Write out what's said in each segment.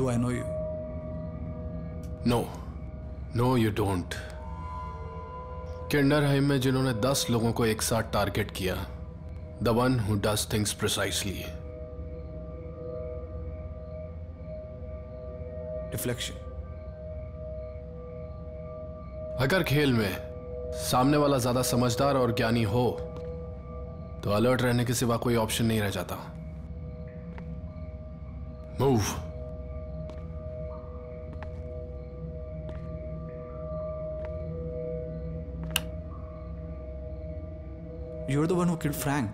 Do I know you? No. No, you don't. किंडरहाइम में जिन्होंने 10 लोगों को एक साथ टारगेट किया, the one who does things precisely. Deflection. अगर खेल में सामने वाला ज्यादा समझदार और ज्ञानी हो तो अलर्ट रहने के सिवा कोई ऑप्शन नहीं रह जाता. Move. You're the one who killed Frank.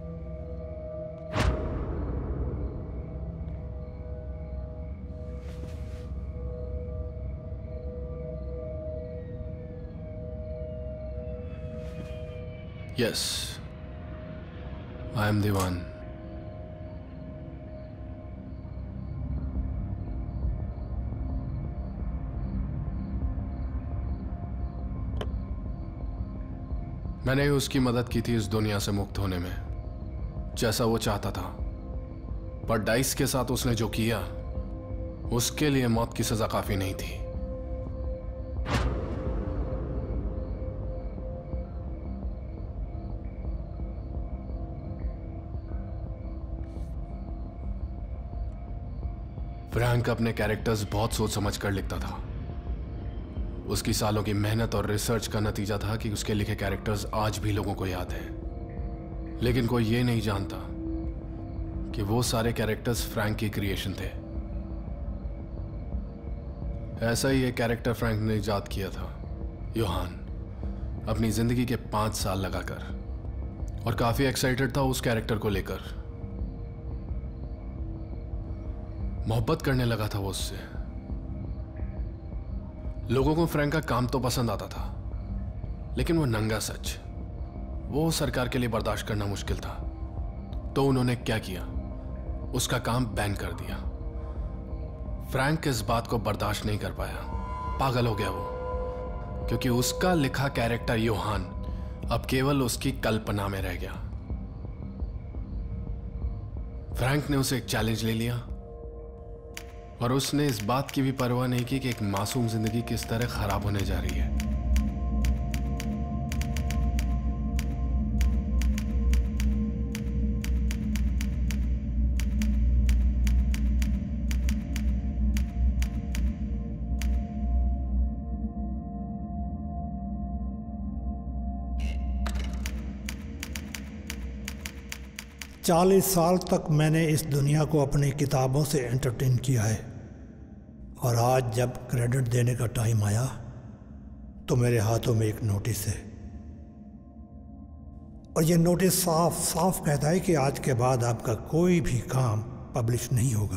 Yes, I am the one. मैंने ही उसकी मदद की थी इस दुनिया से मुक्त होने में, जैसा वो चाहता था. पर डाइस के साथ उसने जो किया, उसके लिए मौत की सजा काफी नहीं थी. फ्रैंक अपने कैरेक्टर्स बहुत सोच समझ कर लिखता था. उसकी सालों की मेहनत और रिसर्च का नतीजा था कि उसके लिखे कैरेक्टर्स आज भी लोगों को याद हैं. लेकिन कोई ये नहीं जानता कि वो सारे कैरेक्टर्स फ्रैंक की क्रिएशन थे. ऐसा ही एक कैरेक्टर फ्रैंक ने इजाद किया था, योहान, अपनी जिंदगी के 5 साल लगाकर, और काफी एक्साइटेड था उस कैरेक्टर को लेकर. मोहब्बत करने लगा था वो उससे. लोगों को फ्रैंक का काम तो पसंद आता था, लेकिन वो नंगा सच, वो सरकार के लिए बर्दाश्त करना मुश्किल था. तो उन्होंने क्या किया, उसका काम बैन कर दिया. फ्रैंक इस बात को बर्दाश्त नहीं कर पाया. पागल हो गया वो, क्योंकि उसका लिखा कैरेक्टर योहान अब केवल उसकी कल्पना में रह गया. फ्रैंक ने उसे एक चैलेंज ले लिया, और उसने इस बात की भी परवाह नहीं की कि एक मासूम जिंदगी किस तरह खराब होने जा रही है. चालीस साल तक मैंने इस दुनिया को अपनी किताबों से एंटरटेन किया है, और आज जब क्रेडिट देने का टाइम आया तो मेरे हाथों में एक नोटिस है. और ये नोटिस साफ साफ कहता है कि आज के बाद आपका कोई भी काम पब्लिश नहीं होगा.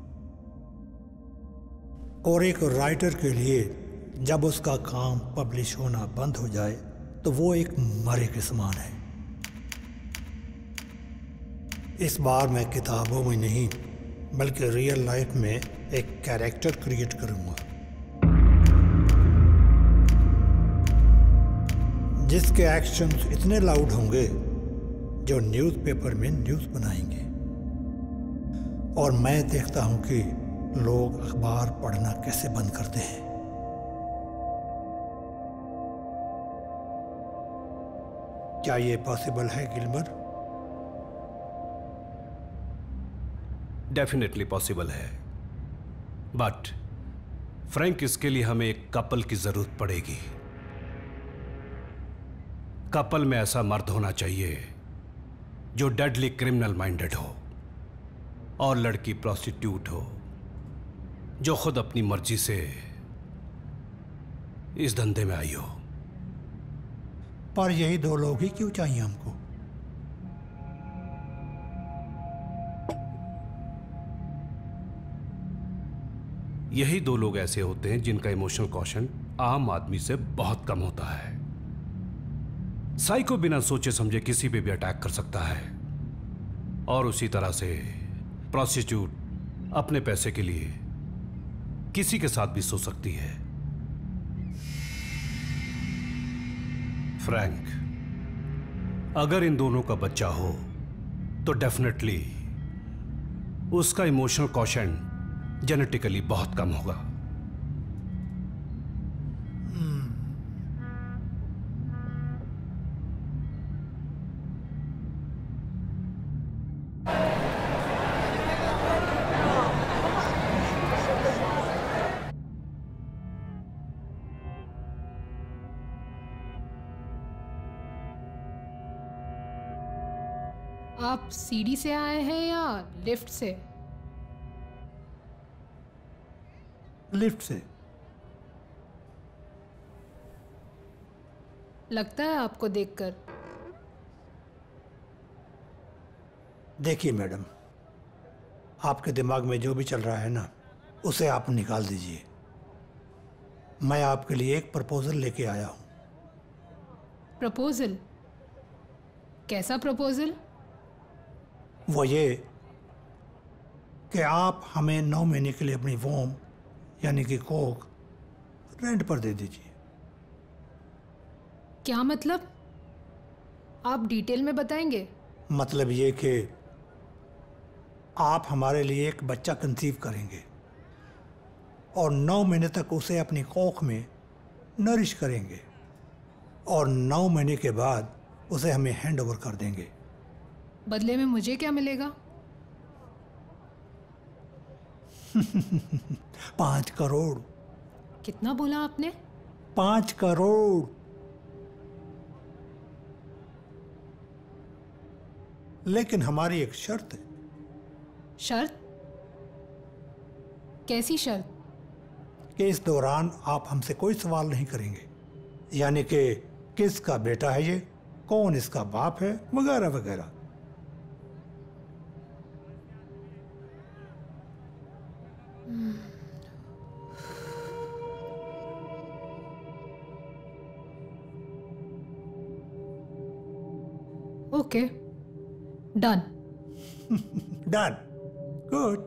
और एक राइटर के लिए जब उसका काम पब्लिश होना बंद हो जाए तो वो एक मरे के समान है. इस बार मैं किताबों में नहीं बल्कि रियल लाइफ में एक कैरेक्टर क्रिएट करूंगा, जिसके एक्शंस इतने लाउड होंगे जो न्यूज़पेपर में न्यूज़ बनाएंगे. और मैं देखता हूं कि लोग अखबार पढ़ना कैसे बंद करते हैं. क्या ये पॉसिबल है गिलबर्ट? डेफिनेटली पॉसिबल है, बट फ्रैंक, इसके लिए हमें एक कपल की जरूरत पड़ेगी. कपल में ऐसा मर्द होना चाहिए जो डेडली क्रिमिनल माइंडेड हो, और लड़की प्रोस्टिट्यूट हो जो खुद अपनी मर्जी से इस धंधे में आई हो. पर यही 2 लोग ही क्यों चाहिए हमको? यही 2 लोग ऐसे होते हैं जिनका इमोशनल कॉशन आम आदमी से बहुत कम होता है. साइको बिना सोचे समझे किसी पे भी अटैक कर सकता है, और उसी तरह से प्रोस्टिट्यूट अपने पैसे के लिए किसी के साथ भी सो सकती है. फ्रैंक, अगर इन दोनों का बच्चा हो तो डेफिनेटली उसका इमोशनल कॉशन जेनेटिकली बहुत कम होगा। आप सीढ़ी से आए हैं या लिफ्ट से? लिफ्ट से। लगता है आपको देखकर। देखिए मैडम, आपके दिमाग में जो भी चल रहा है ना, उसे आप निकाल दीजिए। मैं आपके लिए एक प्रपोजल लेके आया हूं। प्रपोजल? कैसा प्रपोजल? वो ये कि आप हमें 9 महीने के लिए अपनी वोम यानी कि कोक रेंट पर दे दीजिए। क्या मतलब? आप डिटेल में बताएंगे? मतलब ये कि आप हमारे लिए एक बच्चा कंसीव करेंगे और 9 महीने तक उसे अपनी कोख में नरिश करेंगे और 9 महीने के बाद उसे हमें हैंड ओवर कर देंगे। बदले में मुझे क्या मिलेगा? 5 करोड़। कितना बोला आपने? 5 करोड़। लेकिन हमारी एक शर्त है। शर्त? कैसी शर्त? कि इस दौरान आप हमसे कोई सवाल नहीं करेंगे, यानी कि किसका बेटा है ये, कौन इसका बाप है, वगैरह वगैरह। Okay, done. डन। गुड।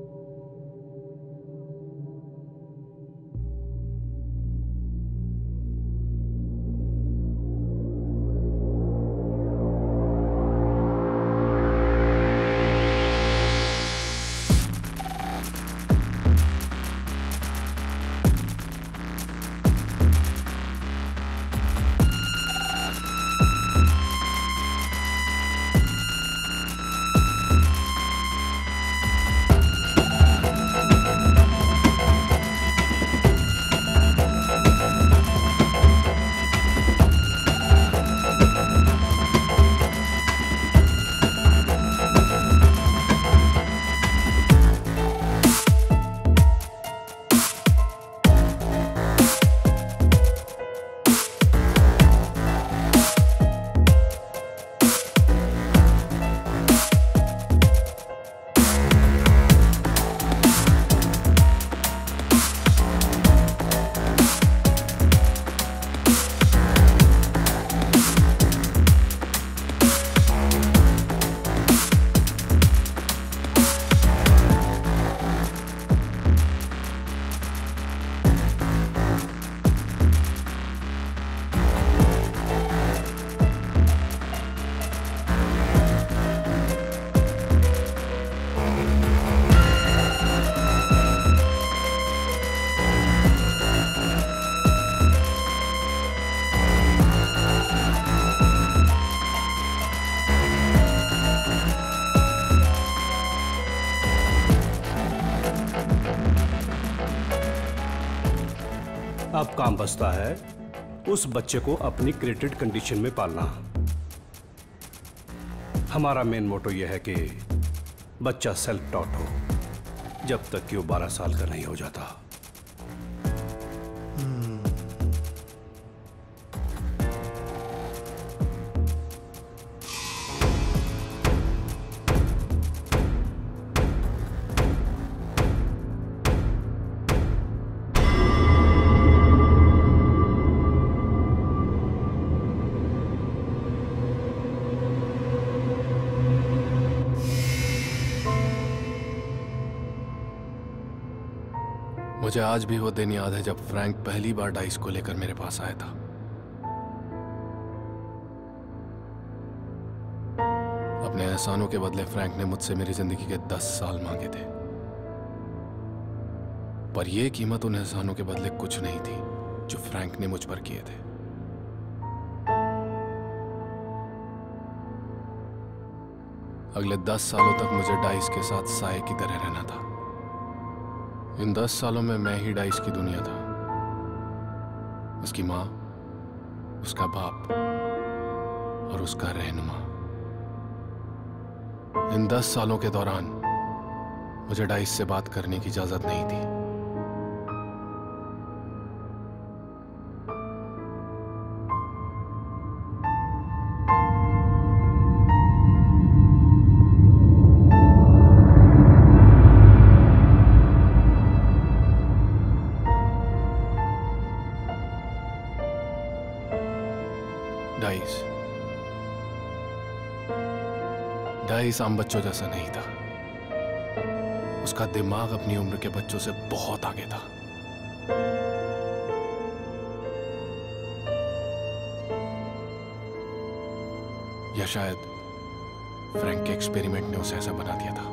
अब काम बचता है उस बच्चे को अपनी क्रिएटेड कंडीशन में पालना। हमारा मेन मोटो यह है कि बच्चा सेल्फ टॉट हो जब तक कि वो 12 साल का नहीं हो जाता। मुझे आज भी वो दिन याद है जब फ्रैंक पहली बार डाइस को लेकर मेरे पास आया था। अपने एहसानों के बदले फ्रैंक ने मुझसे मेरी जिंदगी के 10 साल मांगे थे। पर यह कीमत उन एहसानों के बदले कुछ नहीं थी जो फ्रैंक ने मुझ पर किए थे। अगले 10 सालों तक मुझे डाइस के साथ साए की तरह रहना था। इन 10 सालों में मैं ही डाइस की दुनिया था, उसकी माँ, उसका बाप और उसका रहनुमा। इन 10 सालों के दौरान मुझे डाइस से बात करने की इजाजत नहीं थी। डाइस आम बच्चों जैसा नहीं था। उसका दिमाग अपनी उम्र के बच्चों से बहुत आगे था। या शायद फ्रैंक के एक्सपेरिमेंट ने उसे ऐसा बना दिया था।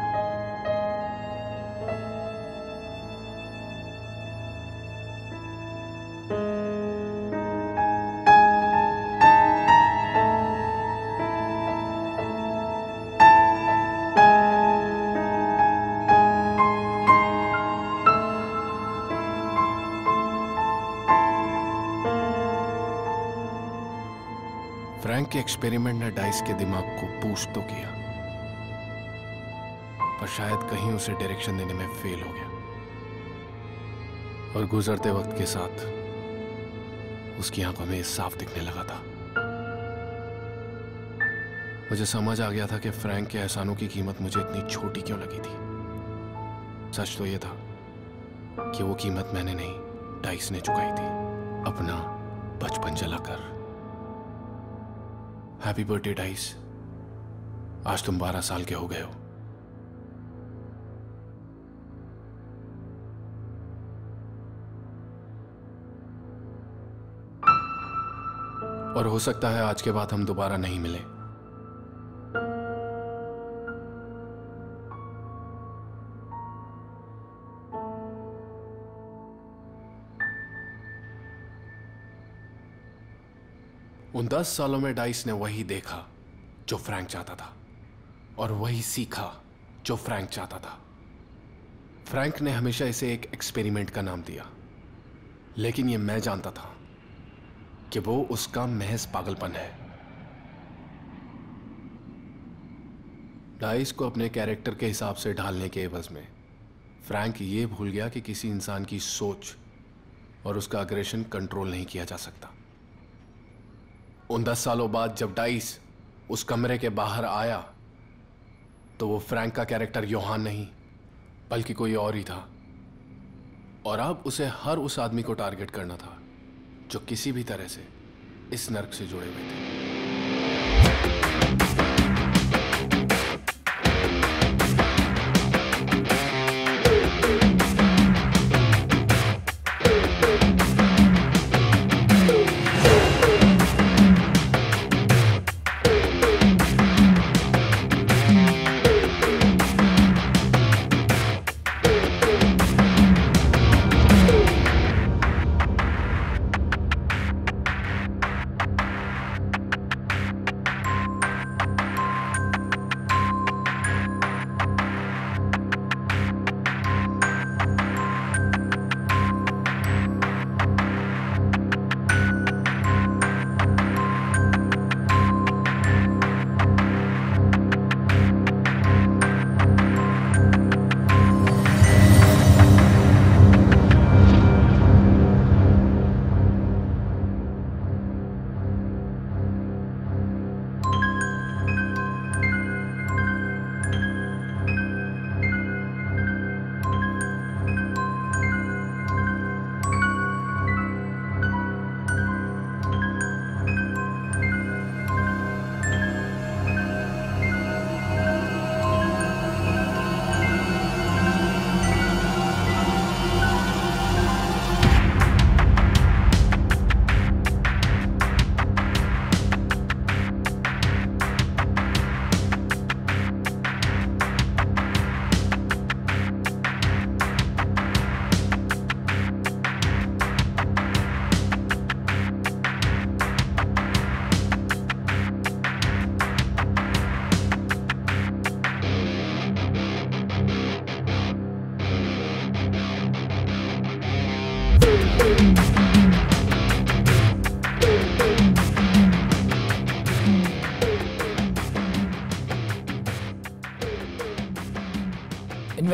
फ्रैंक के एक्सपेरिमेंट ने डाइस के दिमाग को पुश तो किया, पर शायद कहीं उसे डायरेक्शन देने में फेल हो गया और गुजरते वक्त के साथ उसकी आंखों में साफ दिखने लगा था। मुझे समझ आ गया था कि फ्रैंक के एहसानों की कीमत मुझे इतनी छोटी क्यों लगी थी। सच तो यह था कि वो कीमत मैंने नहीं, डाइस ने चुकाई थी, अपना बचपन जलाकर। हैप्पी बर्थडे डाइस, आज तुम 12 साल के हो गए हो। और हो सकता है आज के बाद हम दोबारा नहीं मिले। उन 10 सालों में डाइस ने वही देखा जो फ्रैंक चाहता था और वही सीखा जो फ्रैंक चाहता था। फ्रैंक ने हमेशा इसे एक एक्सपेरिमेंट का नाम दिया, लेकिन यह मैं जानता था कि वो उसका महज पागलपन है। डाइस को अपने कैरेक्टर के हिसाब से ढालने के एवज में फ्रैंक ये भूल गया कि किसी इंसान की सोच और उसका अग्रेशन कंट्रोल नहीं किया जा सकता। उन 10 सालों बाद जब डाइस उस कमरे के बाहर आया तो वो फ्रैंक का कैरेक्टर योहान नहीं बल्कि कोई और ही था, और अब उसे हर उस आदमी को टारगेट करना था जो किसी भी तरह से इस नर्क से जुड़े हुए थे।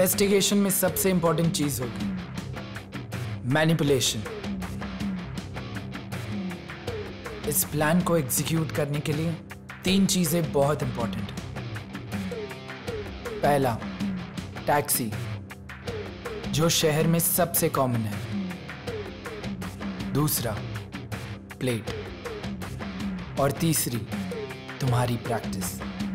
इन्वेस्टिगेशन में सबसे इंपॉर्टेंट चीज होगी मैनिपुलेशन। इस प्लान को एग्जीक्यूट करने के लिए 3 चीजें बहुत इंपॉर्टेंट हैं। पहला, टैक्सी, जो शहर में सबसे कॉमन है। दूसरा, प्लेट। और तीसरी, तुम्हारी प्रैक्टिस।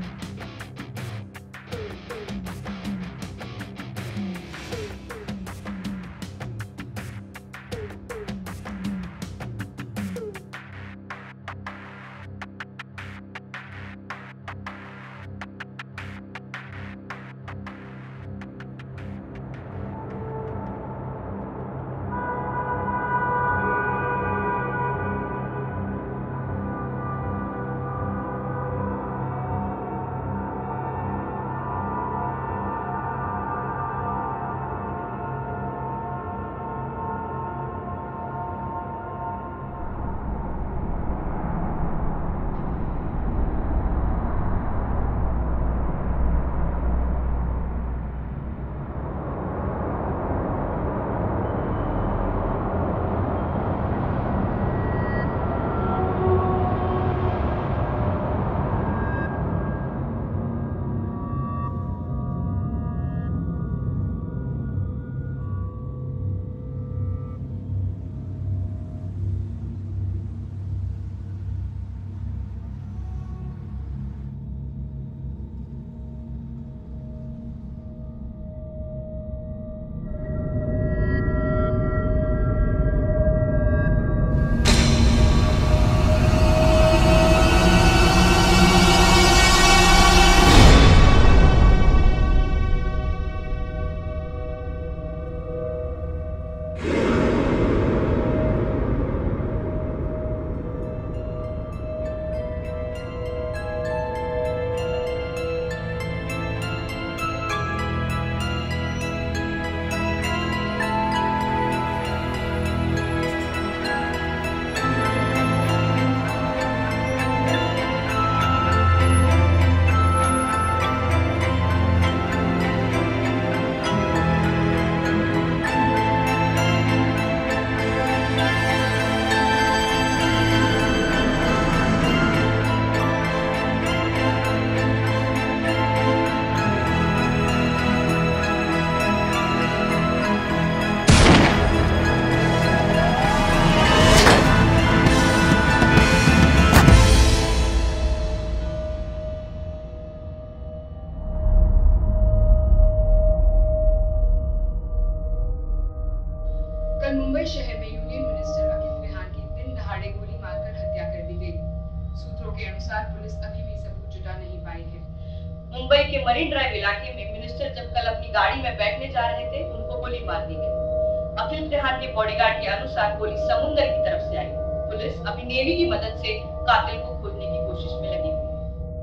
कल मुंबई शहर में यूनियन मिनिस्टर अखिल रेहान की दिन दहाड़े गोली मारकर हत्या कर दी गई। सूत्रों के अनुसार पुलिस अभी भी सबूत जुटा नहीं पाई है। मुंबई के मरीन ड्राइव इलाके में मिनिस्टर जब कल अपनी गाड़ी में बैठने जा रहे थे, उनको गोली मार दी गई। अखिल रेहान के बॉडीगार्ड के अनुसार गोली समुद्र की तरफ से आई। पुलिस अभी नेवी की मदद से कातिल को खोजने की कोशिश में लगी हुई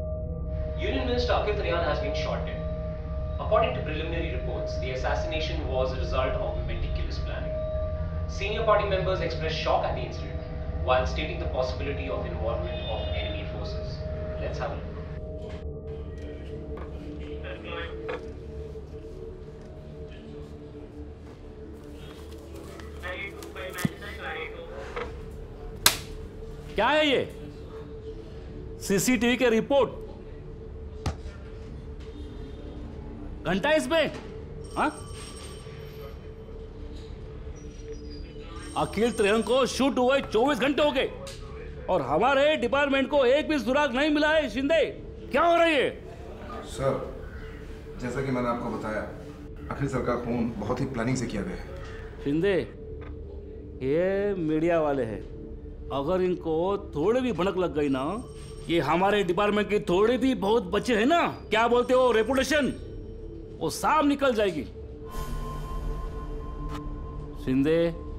है। Union Minister Akhil Rehan has been shot dead. According to preliminary reports, the assassination was a result of meticulous planning. Senior party members expressed shock at the incident, while stating the possibility of involvement of enemy forces. Let's have a look. क्या है ये? CCTV के report घंटा इसमें? हाँ? अखिल त्रिहंग को shoot हुए 24 घंटे हो गए और हमारे डिपार्टमेंट को एक भी सुराग नहीं मिला है। शिंदे, क्या हो रही है? सर, जैसा कि मैंने आपको बताया, अखिल सर का खून बहुत ही प्लानिंग से किया गया है। शिंदे, ये मीडिया वाले हैं, अगर इनको थोड़ी भी भनक लग गई ना, ये हमारे डिपार्टमेंट की थोड़ी भी बहुत बचे हैं ना, क्या बोलते हो, रेपुटेशन, वो साफ निकल जाएगी। शिंदे,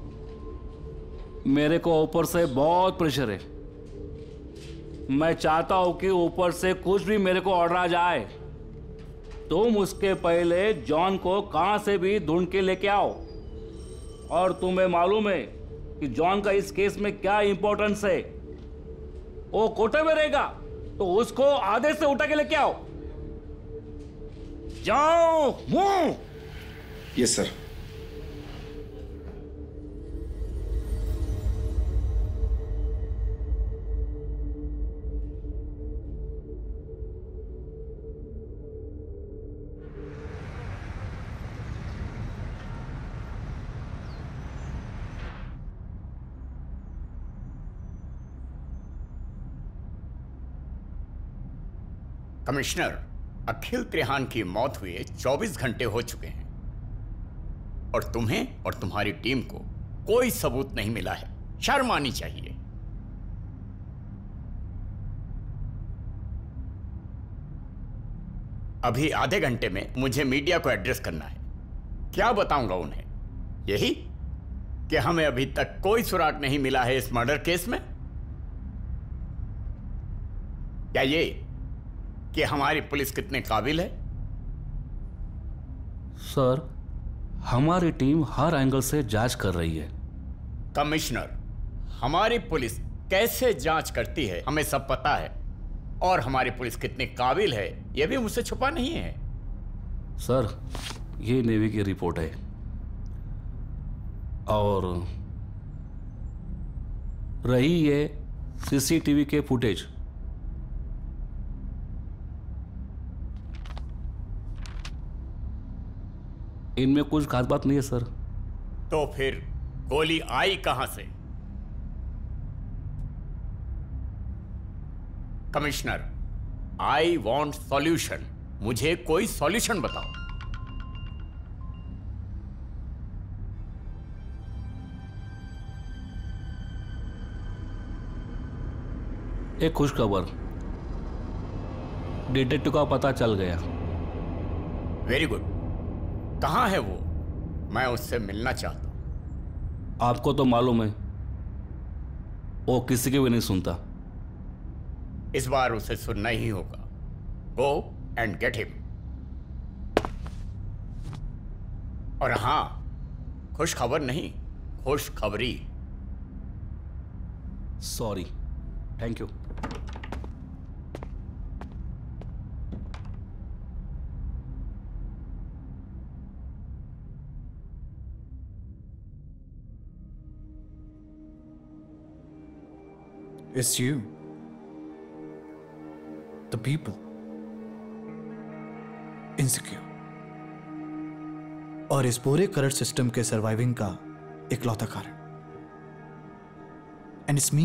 मेरे को ऊपर से बहुत प्रेशर है। मैं चाहता हूं कि ऊपर से कुछ भी मेरे को ऑर्डर आ जाए। तुम उसके पहले जॉन को कहां से भी ढूंढ के लेके आओ। और तुम्हें मालूम है कि जॉन का इस केस में क्या इंपॉर्टेंस है। वो कोटे में रहेगा तो उसको आधे से उठा के लेके आओ। जाओ, move. Yes sir. Commissioner, Akhil Trihan की मौत हुए 24 घंटे हो चुके हैं और तुम्हें और तुम्हारी टीम को कोई सबूत नहीं मिला है। शर्म आनी चाहिए। अभी आधे घंटे में मुझे मीडिया को एड्रेस करना है। क्या बताऊंगा उन्हें? यही कि हमें अभी तक कोई सुराग नहीं मिला है इस मर्डर केस में, या ये कि हमारी पुलिस कितने काबिल है? सर, हमारी टीम हर एंगल से जांच कर रही है। कमिश्नर, हमारी पुलिस कैसे जांच करती है हमें सब पता है, और हमारी पुलिस कितनी काबिल है यह भी मुझसे छुपा नहीं है। सर, ये नेवी की रिपोर्ट है और रही ये सीसीटीवी के फुटेज, इनमें कुछ खास बात नहीं है सर। तो फिर गोली आई कहां से? Commissioner, I want solution. मुझे कोई सॉल्यूशन बताओ। एक खुशखबर, डिटेक्टिव का पता चल गया। Very good. कहां है वो? मैं उससे मिलना चाहता हूं। आपको तो मालूम है वो किसी की भी नहीं सुनता। इस बार उसे सुनना ही होगा। Go and get him. और हां, खुश खबर नहीं, खुश खबरी। Sorry, thank you. It's you. The people. Insecure. और इस पूरे करंट सिस्टम के सर्वाइविंग का इकलौता कारण। And it's me.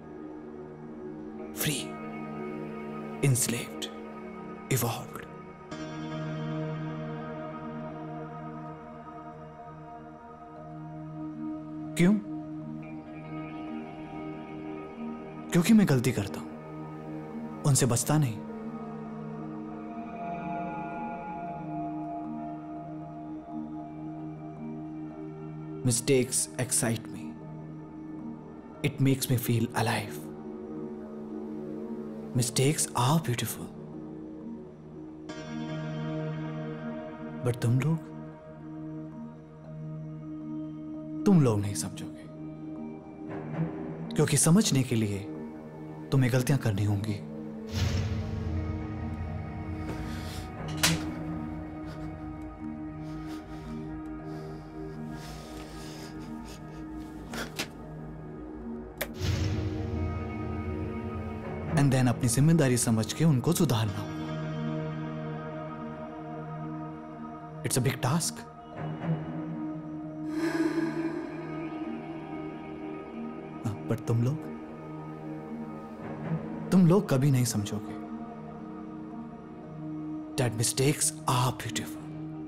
Free. Enslaved. Evolved. क्यों? क्योंकि मैं गलती करता हूं, उनसे बचता नहीं। Mistakes excite me. It makes me feel alive. Mistakes are beautiful. But तुम लोग नहीं समझोगे, क्योंकि समझने के लिए तुम्हें गलतियां करनी होंगी। एंड देन अपनी जिम्मेदारी समझ के उनको सुधारना होगा। It's a big task. पर तुम लोग कभी नहीं समझोगे that mistakes are beautiful.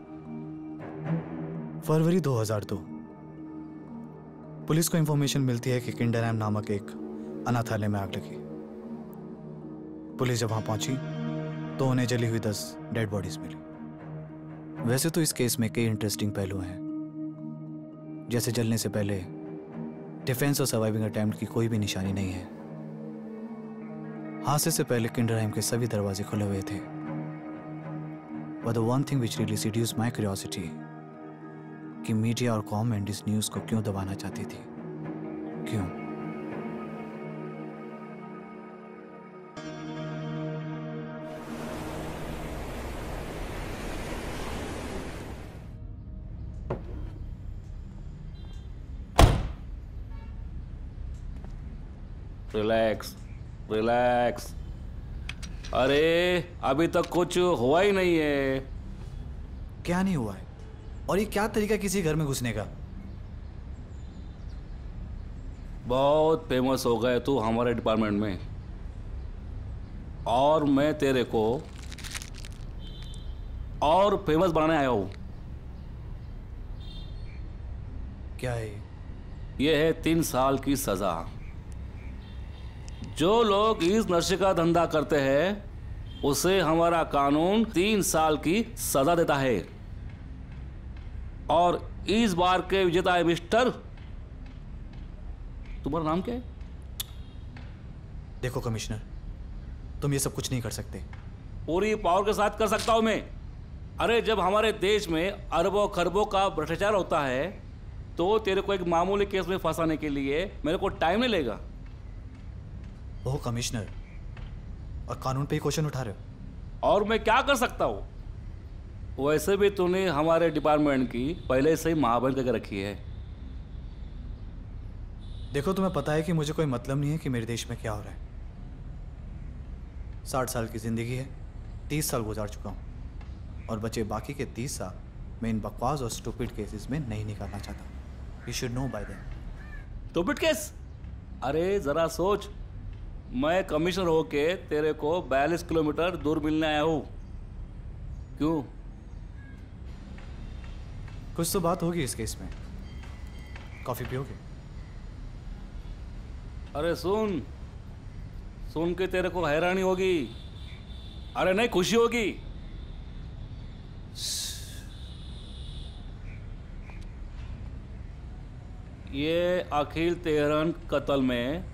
फरवरी 2002 पुलिस को इंफॉर्मेशन मिलती है कि किंडरहैम नामक एक अनाथालय में आग लगी। पुलिस जब वहां पहुंची तो उन्हें जली हुई 10 डेड बॉडीज मिली। वैसे तो इस केस में कई इंटरेस्टिंग पहलू हैं, जैसे जलने से पहले डिफेंस और सर्वाइविंग अटेम्प्ट की कोई भी निशानी नहीं है। हादसे से पहले किंडरहैम के सभी दरवाजे खुले हुए थे। But the one thing which really seduced my curiosity कि मीडिया और गवर्नमेंट इस न्यूज़ को क्यों दबाना चाहती थी, क्यों? Relax relax. अरे अभी तक कुछ हुआ ही नहीं है। क्या नहीं हुआ है? और ये क्या तरीका किसी घर में घुसने का? बहुत फेमस हो गए तू हमारे डिपार्टमेंट में, और मैं तेरे को और फेमस बनाने आया हूं। क्या है ये है 3 साल की सजा। जो लोग इस नशे का धंधा करते हैं उसे हमारा कानून 3 साल की सजा देता है। और इस बार के विजेता है मिस्टर, तुम्हारा नाम क्या है? देखो कमिश्नर, तुम ये सब कुछ नहीं कर सकते। पूरी पावर के साथ कर सकता हूं मैं। अरे जब हमारे देश में अरबों खरबों का भ्रष्टाचार होता है तो तेरे को एक मामूली केस में फंसाने के लिए मेरे को टाइम नहीं लगेगा। ओह कमिश्नर, और कानून पे ही क्वेश्चन उठा रहे हो। और मैं क्या कर सकता हूं? वैसे भी तूने हमारे डिपार्टमेंट की पहले से ही महाबन करके रखी है। देखो तुम्हें पता है कि मुझे कोई मतलब नहीं है कि मेरे देश में क्या हो रहा है। 60 साल की जिंदगी है, 30 साल गुजार चुका हूं, और बचे बाकी के 30 साल मैं इन बकवास और स्टूपिड केसेस में नहीं निकालना चाहता। You should know by them. Stupid case? अरे जरा सोच, मैं कमिश्नर होके तेरे को 42 किलोमीटर दूर मिलने आया हूं। क्यों? कुछ तो बात होगी इस केस में। कॉफी पियोगे? अरे सुन सुन के तेरे को हैरानी होगी। अरे नहीं, खुशी होगी। ये अखिल तेहरान कत्ल में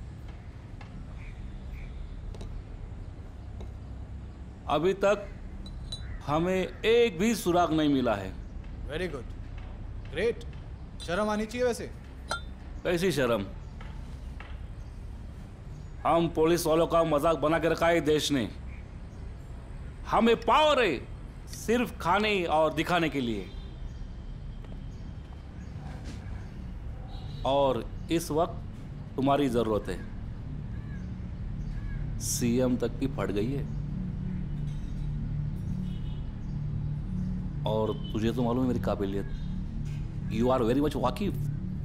अभी तक हमें एक भी सुराग नहीं मिला है। Very good, great. शर्म आनी चाहिए वैसे। कैसी शर्म? हम पुलिस वालों का मजाक बना के रखा है देश ने। हमें पावर है सिर्फ खाने और दिखाने के लिए। और इस वक्त तुम्हारी जरूरत है। सीएम तक की फट गई है। और तुझे तो मालूम है मेरी काबिलियत। यू आर वेरी मच वाकिफ।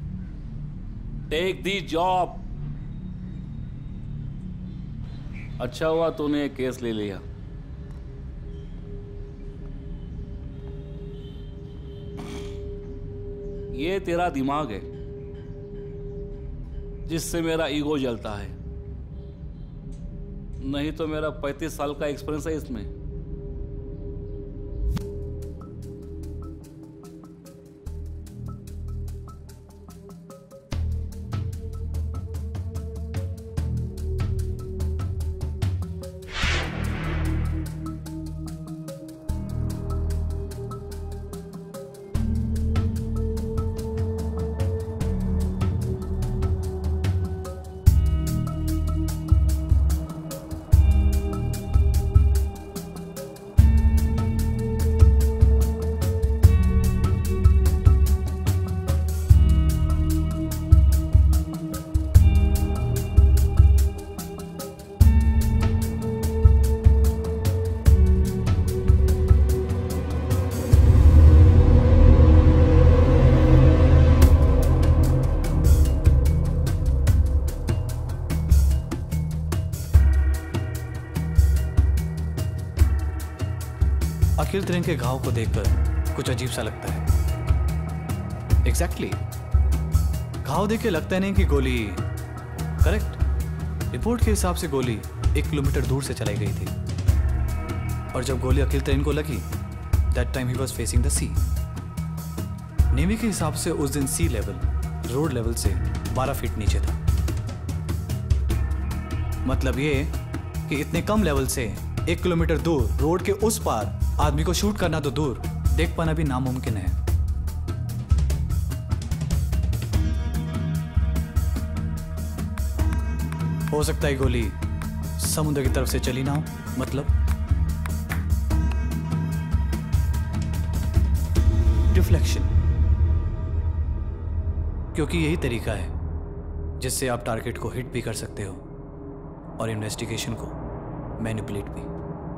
Take the job. अच्छा हुआ तूने एक केस ले लिया। ये तेरा दिमाग है जिससे मेरा ईगो जलता है, नहीं तो मेरा 35 साल का एक्सपीरियंस है इसमें। अखिल त्रिन के घाव को देखकर कुछ अजीब सा लगता है। एग्जैक्टली घाव देख के लगता नहीं कि गोली करेक्ट। रिपोर्ट के हिसाब से गोली 1 किलोमीटर दूर से चलाई गई थी, और जब गोली अखिल त्रिन को लगी दैट टाइम ही was facing the sea. Navy के हिसाब से उस दिन सी लेवल रोड लेवल से 12 फीट नीचे था। मतलब ये कि इतने कम लेवल से 1 किलोमीटर दूर रोड के उस पार आदमी को शूट करना तो दूर, देख पाना भी नामुमकिन है। हो सकता है गोली समुद्र की तरफ से चली ना हो, मतलब डिफ्लेक्शन। क्योंकि यही तरीका है जिससे आप टारगेट को हिट भी कर सकते हो और इन्वेस्टिगेशन को मैनिपुलेट भी।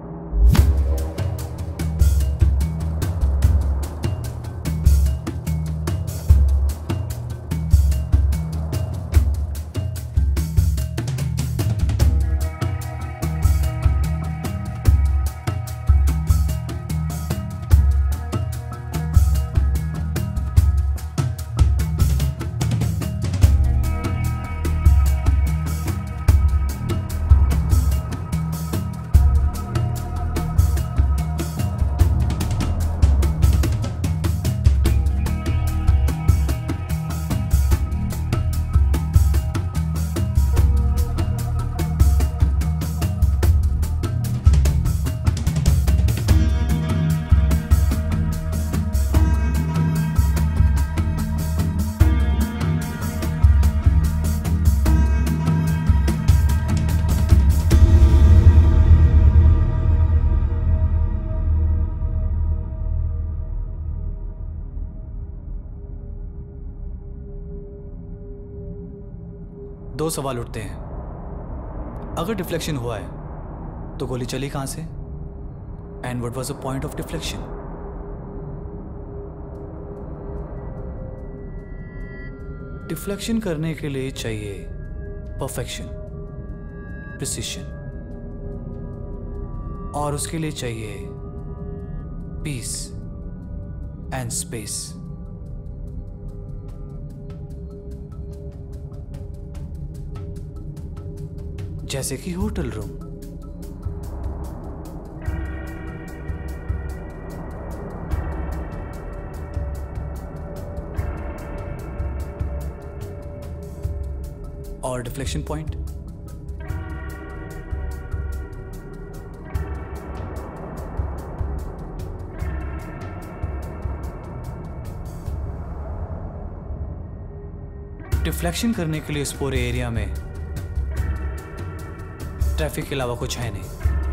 दो सवाल उठते हैं। अगर डिफ्लेक्शन हुआ है तो गोली चली कहां से? And what was the point of deflection? Deflection करने के लिए चाहिए परफेक्शन, प्रिसिशन, और उसके लिए चाहिए पीस एंड स्पेस। जैसे कि होटल रूम। और डिफ्लेक्शन पॉइंट डिफ्लेक्शन करने के लिए इस पूरे एरिया में ट्रैफिक के अलावा कुछ है नहीं।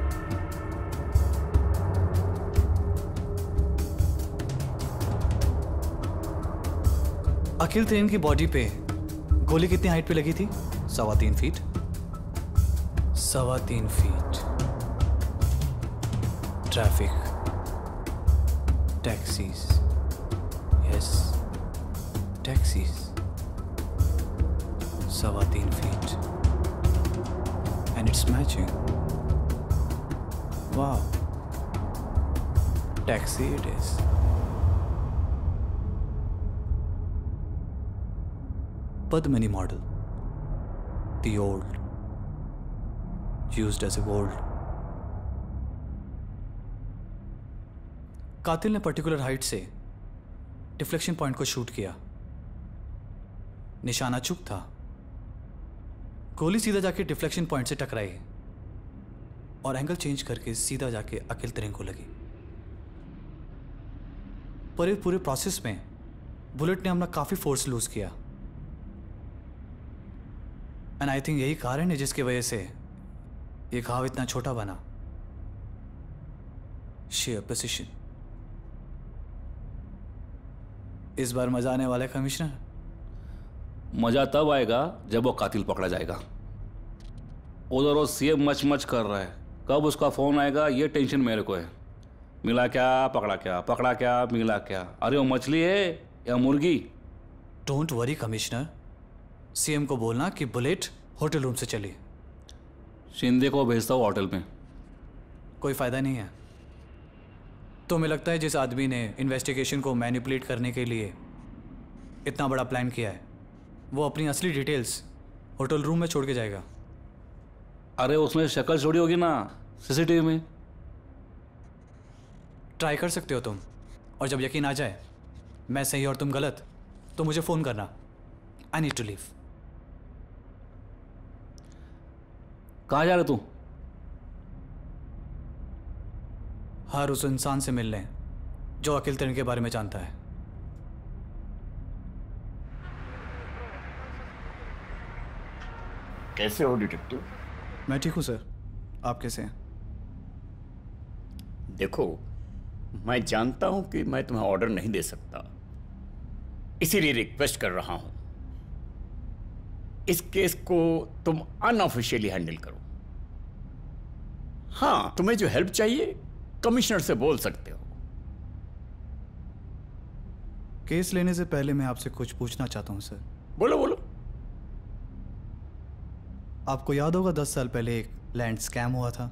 अखिल त्रिन की बॉडी पे गोली कितनी हाइट पे लगी थी? 3.25 feet. 3.25 feet. Traffic, taxis, yes taxis. 3.25 feet and it's matching. Wow. Taxi it is. Padmini model. The old. Used as a gold. कातिल ने पर्टिकुलर हाइट से डिफ्लेक्शन पॉइंट को शूट किया। निशाना चूक था। गोली सीधा जाके डिफ्लेक्शन पॉइंट से टकराई और एंगल चेंज करके सीधा जाके अखिल त्रिन को लगी। पर इस पूरे प्रोसेस में बुलेट ने अपना काफी फोर्स लूज किया। एंड आई थिंक यही कारण है जिसकी वजह से ये घाव इतना छोटा बना। Sheer precision. इस बार मजा आने वाला है कमिश्नर। मजा तब आएगा जब वो कातिल पकड़ा जाएगा। उधर वो सीएम मच मच कर रहा है, कब उसका फोन आएगा ये टेंशन मेरे को है। मिला क्या, पकड़ा क्या, पकड़ा क्या, मिला क्या। अरे वो मछली है या मुर्गी? डोंट वरी कमिश्नर, सीएम को बोलना कि बुलेट होटल रूम से चली। शिंदे को भेजता हूँ होटल में। कोई फायदा नहीं है। तो मुझे लगता है जिस आदमी ने इन्वेस्टिगेशन को मैनिपुलेट करने के लिए इतना बड़ा प्लान किया है वो अपनी असली डिटेल्स होटल रूम में छोड़ के जाएगा। अरे उसमें शक्ल छोड़ी होगी ना सीसीटीवी में। ट्राई कर सकते हो तुम, और जब यकीन आ जाए मैं सही और तुम गलत तो मुझे फ़ोन करना। I need to leave. कहाँ जा रहे तू? हर उस इंसान से मिलने जो अखिल त्रिन के बारे में जानता है। कैसे हो डिटेक्टिव? मैं ठीक हूं सर, आप कैसे हैं? देखो, मैं जानता हूं कि मैं तुम्हें ऑर्डर नहीं दे सकता, इसीलिए रिक्वेस्ट कर रहा हूं। इस केस को तुम अनऑफिशियली हैंडल करो। हाँ, तुम्हें जो हेल्प चाहिए कमिश्नर से बोल सकते हो। केस लेने से पहले मैं आपसे कुछ पूछना चाहता हूं सर। बोलो बोलो। आपको याद होगा 10 साल पहले एक लैंड स्कैम हुआ था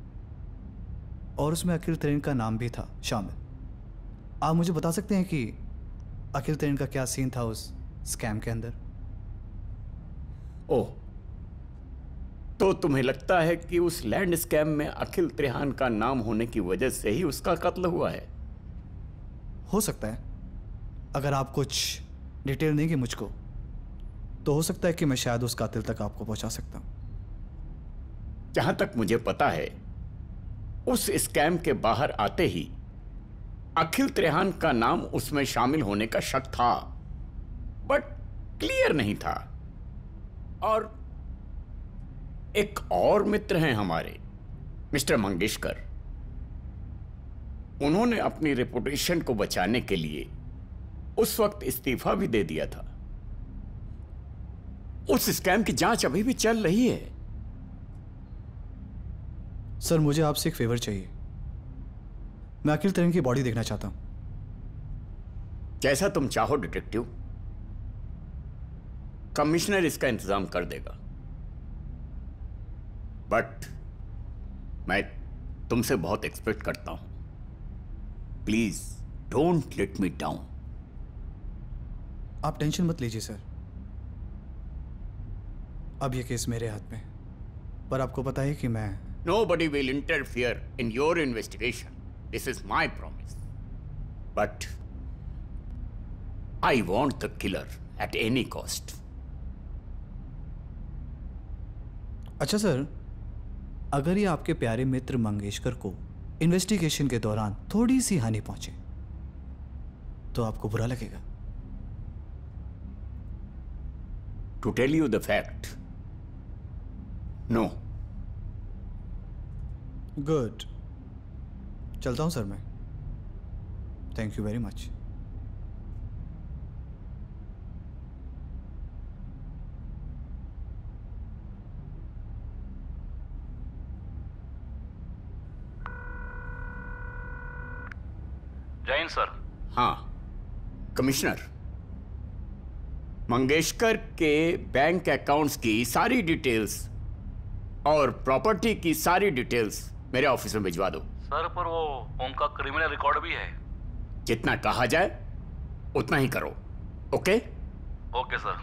और उसमें अखिल त्रिवेणी का नाम भी था शामिल। आप मुझे बता सकते हैं कि अखिल त्रिवेणी का क्या सीन था उस स्कैम के अंदर? ओह, तो तुम्हें लगता है कि उस लैंड स्कैम में अखिल त्रिहान का नाम होने की वजह से ही उसका कत्ल हुआ है? हो सकता है। अगर आप कुछ डिटेल देंगे मुझको तो हो सकता है कि मैं शायद उस कातिल तक आपको पहुंचा सकता हूं। जहां तक मुझे पता है उस स्कैम के बाहर आते ही अखिल त्रिहान का नाम उसमें शामिल होने का शक था, बट क्लियर नहीं था। और एक और मित्र हैं हमारे, मिस्टर मंगेशकर। उन्होंने अपनी रेपुटेशन को बचाने के लिए उस वक्त इस्तीफा भी दे दिया था। उस स्कैम की जांच अभी भी चल रही है। सर, मुझे आपसे एक फेवर चाहिए। मैं अखिल त्रिवेणी की बॉडी देखना चाहता हूं। जैसा तुम चाहो डिटेक्टिव, कमिश्नर इसका इंतजाम कर देगा। बट मैं तुमसे बहुत एक्सपेक्ट करता हूं। Please don't let me down. आप टेंशन मत लीजिए सर, अब ये केस मेरे हाथ में है। पर आपको पता है कि मैं Nobody will interfere in your investigation. This is my promise. But I want the killer at any cost. अच्छा सर, अगर ये आपके प्यारे मित्र मंगेशकर को इन्वेस्टिगेशन के दौरान थोड़ी सी हानि पहुंचे तो आपको बुरा लगेगा? To tell you the fact, no. Good, चलता हूं सर मैं। Thank you very much. जय हिंद सर। हाँ कमिश्नर, मंगेशकर के बैंक अकाउंट्स की सारी डिटेल्स और प्रॉपर्टी की सारी डिटेल्स मेरे ऑफिस में भिजवा दो। सर, पर वो उनका क्रिमिनल रिकॉर्ड भी है। जितना कहा जाए उतना ही करो। Okay? Okay sir.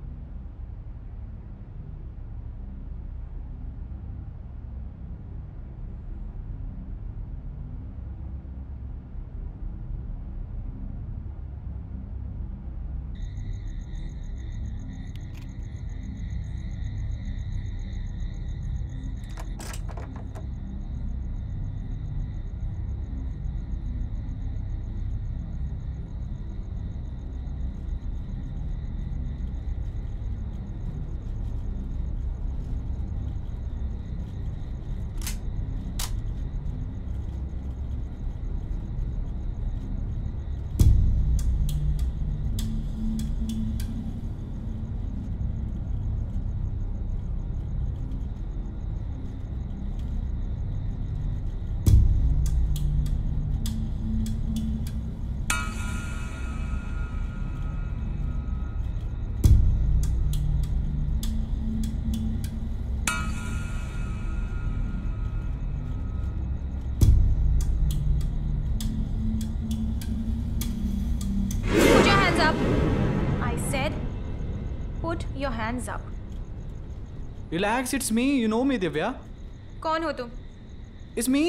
Put your hands up. Relax, it's me. You know me, Divya. कौन हो तुम? It's me.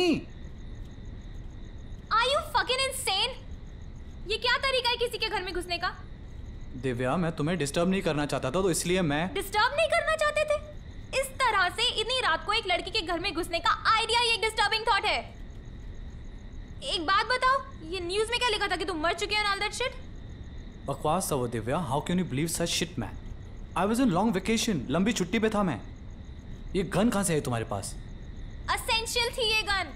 Are you fucking insane? ये क्या तरीका है किसी के घर में घुसने का? दिव्या, मैं तुम्हें डिस्टर्ब नहीं करना चाहता था, तो इसलिए मैं डिस्टर्ब नहीं करना चाहते थे? इस तरह से इतनी रात को एक लड़की के घर में घुसने का आइडिया ही एक डिस्टर्बिंग थॉट है। एक बात बताओ, ये न्यूज़ में क्या लिखा था कि तुम मर चुके हो and all that shit? बकवास था वो Divya. How can you believe such shit man? I was in long vacation, लंबी छुट्टी पे था मैं। ये गन कहाँ से है तुम्हारे पास? एसेंशियल थी ये गन।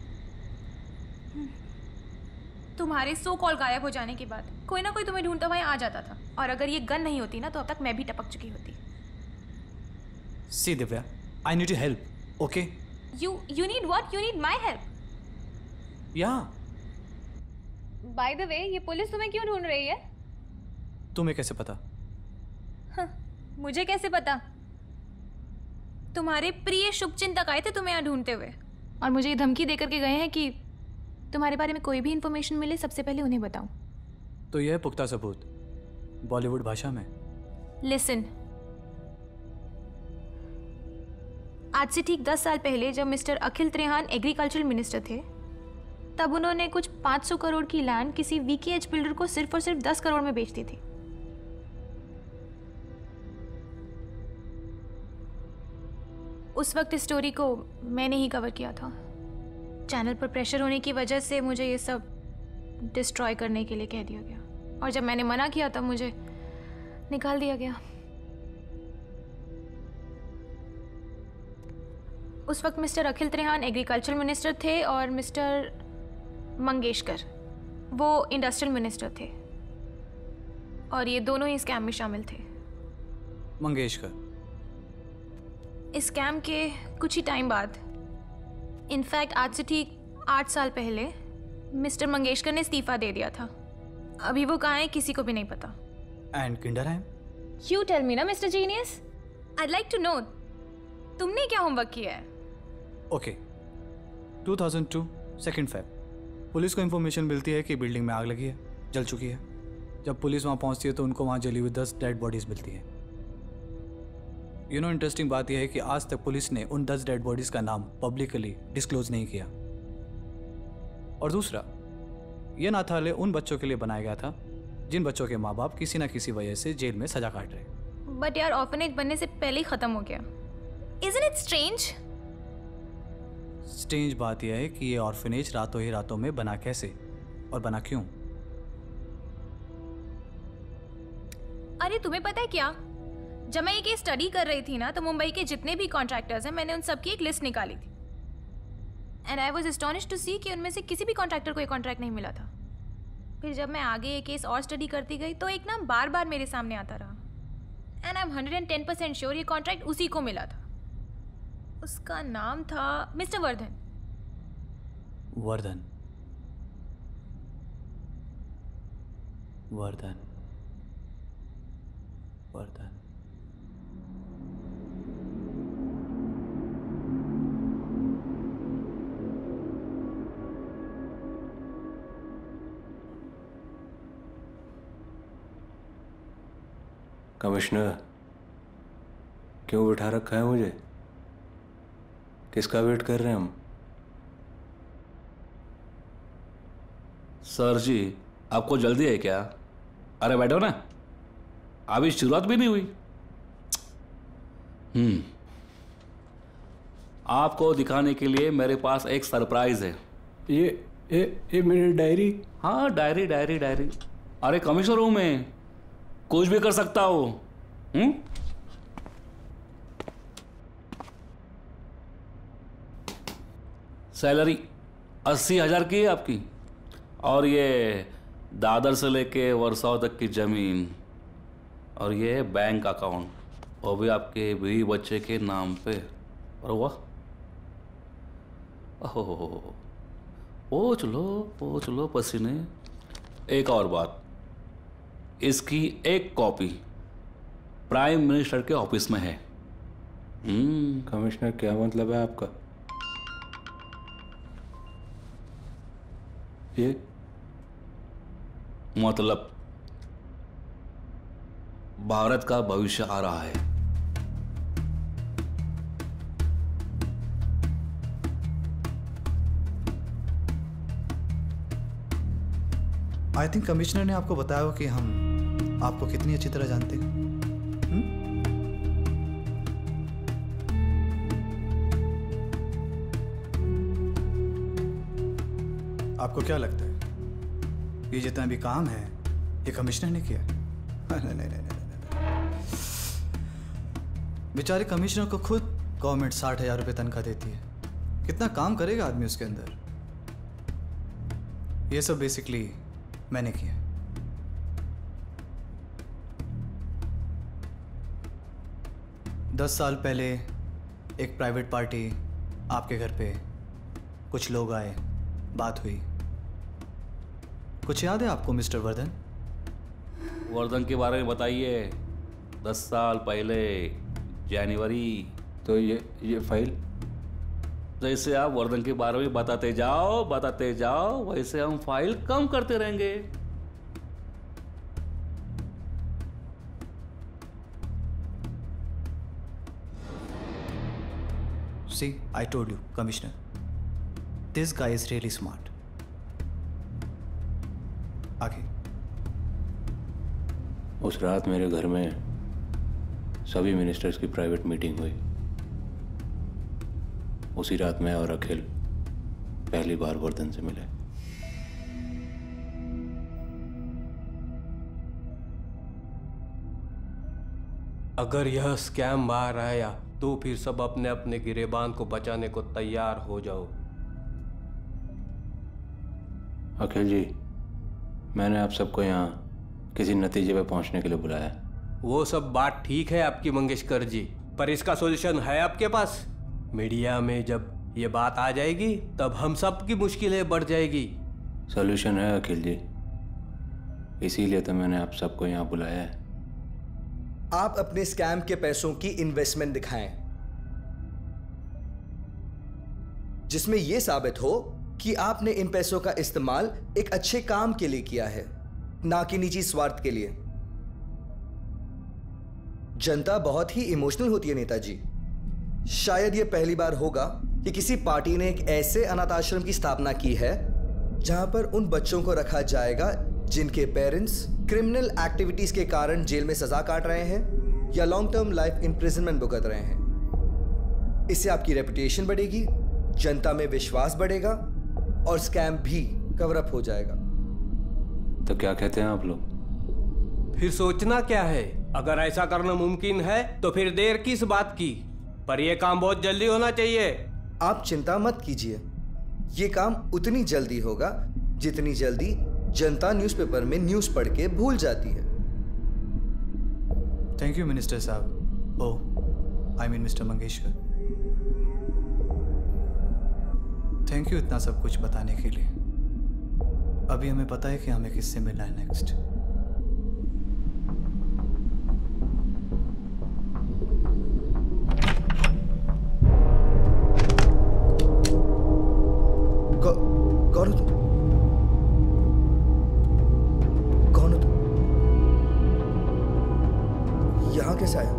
तुम्हारे सो कॉल गायब हो जाने के बाद कोई ना कोई तुम्हें ढूंढता हुआ आ जाता था, और अगर ये गन नहीं होती ना तो अब तक मैं भी टपक चुकी होती। See Divya, I need your help, okay? You need what? You need my help. Yeah. By the way, ये पुलिस तुम्हें क्यों ढूंढ रही है? तुम्हें कैसे पता? मुझे कैसे पता? तुम्हारे प्रिय शुभचिंतक आए थे तुम्हें यहाँ ढूंढते हुए और मुझे ये धमकी देकर के गए हैं कि तुम्हारे बारे में कोई भी इंफॉर्मेशन मिले सबसे पहले उन्हें बताऊं। तो यह पुख्ता सबूत बॉलीवुड भाषा में। लिसन, आज से ठीक 10 साल पहले जब mister Akhil Trihan agricultural minister थे, तब उन्होंने कुछ 500 करोड़ की लैंड किसी वीकेएच बिल्डर को सिर्फ और सिर्फ 10 करोड़ में बेच दी थी। उस वक्त इस स्टोरी को मैंने ही कवर किया था। चैनल पर प्रेशर होने की वजह से मुझे ये सब डिस्ट्रॉय करने के लिए कह दिया गया और जब मैंने मना किया तब मुझे निकाल दिया गया। उस वक्त mister Akhil Trihan agriculture minister थे और मिस्टर मंगेशकर वो इंडस्ट्रियल मिनिस्टर थे और ये दोनों ही स्कैम में शामिल थे। मंगेशकर इस स्कैम के कुछ ही टाइम बाद, इनफैक्ट आज से ठीक 8 साल पहले, मिस्टर मंगेशकर ने इस्तीफा दे दिया था। अभी वो कहाँ है किसी को भी नहीं पता। And Kinderheim? You tell me ना mister genius. I'd like to know, तुमने क्या होमवर्क किया है? ओके, 2002 2 फेब पुलिस को इन्फॉर्मेशन मिलती है कि बिल्डिंग में आग लगी है, जल चुकी है। जब पुलिस वहाँ पहुँचती है तो उनको वहाँ जली हुई 10 डेड बॉडीज मिलती है। इंटरेस्टिंग बात यह है कि आज तक पुलिस ने उन 10 डेड बॉडीज का नाम पब्लिकली डिस्क्लोज नहीं किया। और दूसरा, यह अनाथालय उन बच्चों के लिए बनाया गया था जिन बच्चों के माँ बाप किसी ना किसी वजह से जेल में सजा काट रहे। बट यार, ऑर्फनेज बनने से पहले ही खत्म हो गया। Isn't it strange? स्ट्रेंज बात यह है कि ये ऑर्फनेज रातों ही रातों में बना कैसे और बना क्यों? अरे तुम्हें पता है क्या, जब मैं ये केस स्टडी कर रही थी ना, तो मुंबई के जितने भी कॉन्ट्रैक्टर्स हैं, मैंने उन सब की एक लिस्ट निकाली थी। And I was astonished to see कि उनमें से किसी भी कॉन्ट्रैक्टर को ये कॉन्ट्रैक्ट नहीं मिला था। फिर जब मैं आगे ये केस और स्टडी करती गई तो एक नाम बार बार मेरे सामने आता रहा एंड आई एम 110% श्योर ये कॉन्ट्रैक्ट उसी को मिला था। उसका नाम था मिस्टर वर्धन। वर्धन वर्धन वर्धन कमिश्नर, क्यों बिठा रखा है मुझे? किसका वेट कर रहे हैं हम? सर जी, आपको जल्दी है क्या? अरे बैठो ना, अभी शुरुआत भी नहीं हुई। आपको दिखाने के लिए मेरे पास एक सरप्राइज है। ये मेरी डायरी? हाँ, डायरी डायरी डायरी। अरे कमिश्नर हूं मैं, कुछ भी कर सकता हो। सैलरी 80,000 की है आपकी, और ये दादर से लेके वर्साव तक की जमीन, और ये बैंक अकाउंट, वो भी आपके बीवी बच्चे के नाम पे। और वाह, ओहो, पोंछ लो पसीने। एक और बात, इसकी एक कॉपी प्राइम मिनिस्टर के ऑफिस में है। कमिश्नर, क्या मतलब है आपका? ये मतलब भारत का भविष्य आ रहा है। आई थिंक कमिश्नर ने आपको बताया हो कि हम आपको कितनी अच्छी तरह जानते हैं। आपको क्या लगता है ये जितना भी काम है ये कमिश्नर ने किया? नहीं। बेचारे कमिश्नर को खुद गवर्नमेंट 60,000 रुपये तनख्वाह देती है। कितना काम करेगा आदमी उसके अंदर? ये सब बेसिकली मैंने किया। दस साल पहले एक प्राइवेट पार्टी आपके घर पे, कुछ लोग आए, बात हुई। कुछ याद है आपको मिस्टर वर्धन? वर्धन के बारे में बताइए। 10 साल पहले जनवरी। तो ये फाइल? जैसे आप वर्धन के बारे में बताते जाओ वैसे हम फाइल कम करते रहेंगे। See, I told you, Commissioner. This guy is really smart. आगे। उस रात मेरे घर में सभी मिनिस्टर्स की प्राइवेट मीटिंग हुई। उसी रात मैं और अखिल पहली बार वर्धन से मिले। अगर यह स्कैम बाहर आया तो फिर सब अपने अपने गिरेबान को बचाने को तैयार हो जाओ। अखिल जी, मैंने आप सबको यहाँ किसी नतीजे पे पहुँचने के लिए बुलाया। वो सब बात ठीक है आपकी मंगेशकर जी, पर इसका सॉल्यूशन है आपके पास? मीडिया में जब ये बात आ जाएगी तब हम सब की मुश्किलें बढ़ जाएगी। सॉल्यूशन है अखिल जी, इसीलिए तो मैंने आप सबको यहाँ बुलाया है। आप अपने स्कैम के पैसों की इन्वेस्टमेंट दिखाएं, जिसमें यह साबित हो कि आपने इन पैसों का इस्तेमाल एक अच्छे काम के लिए किया है, ना कि निजी स्वार्थ के लिए। जनता बहुत ही इमोशनल होती है नेताजी। शायद यह पहली बार होगा कि किसी पार्टी ने एक ऐसे अनाथ आश्रम की स्थापना की है जहां पर उन बच्चों को रखा जाएगा जिनके पेरेंट्स क्रिमिनल एक्टिविटीज के कारण जेल में सजा काट रहे हैं या लॉन्ग टर्म लाइफ इम्प्रिजनमेंट भुगत रहे हैं। इससे आपकी रेपुटेशन बढ़ेगी, जनता में विश्वास बढ़ेगा और स्कैम भी कवर अप हो जाएगा। तो क्या कहते हैं आप लोग? फिर सोचना क्या है? अगर ऐसा करना मुमकिन है तो फिर देर किस बात की? पर यह काम बहुत जल्दी होना चाहिए। आप चिंता मत कीजिए, यह काम उतनी जल्दी होगा जितनी जल्दी जनता न्यूज़पेपर में न्यूज़ पढ़ के भूल जाती है। थैंक यू मिनिस्टर साहब। Oh I mean mister Mangeshkar, thank you इतना सब कुछ बताने के लिए। अभी हमें पता है कि हमें किससे मिलना है नेक्स्ट। कौन हो तुम? कौन हो तुम? यहां कैसे आया?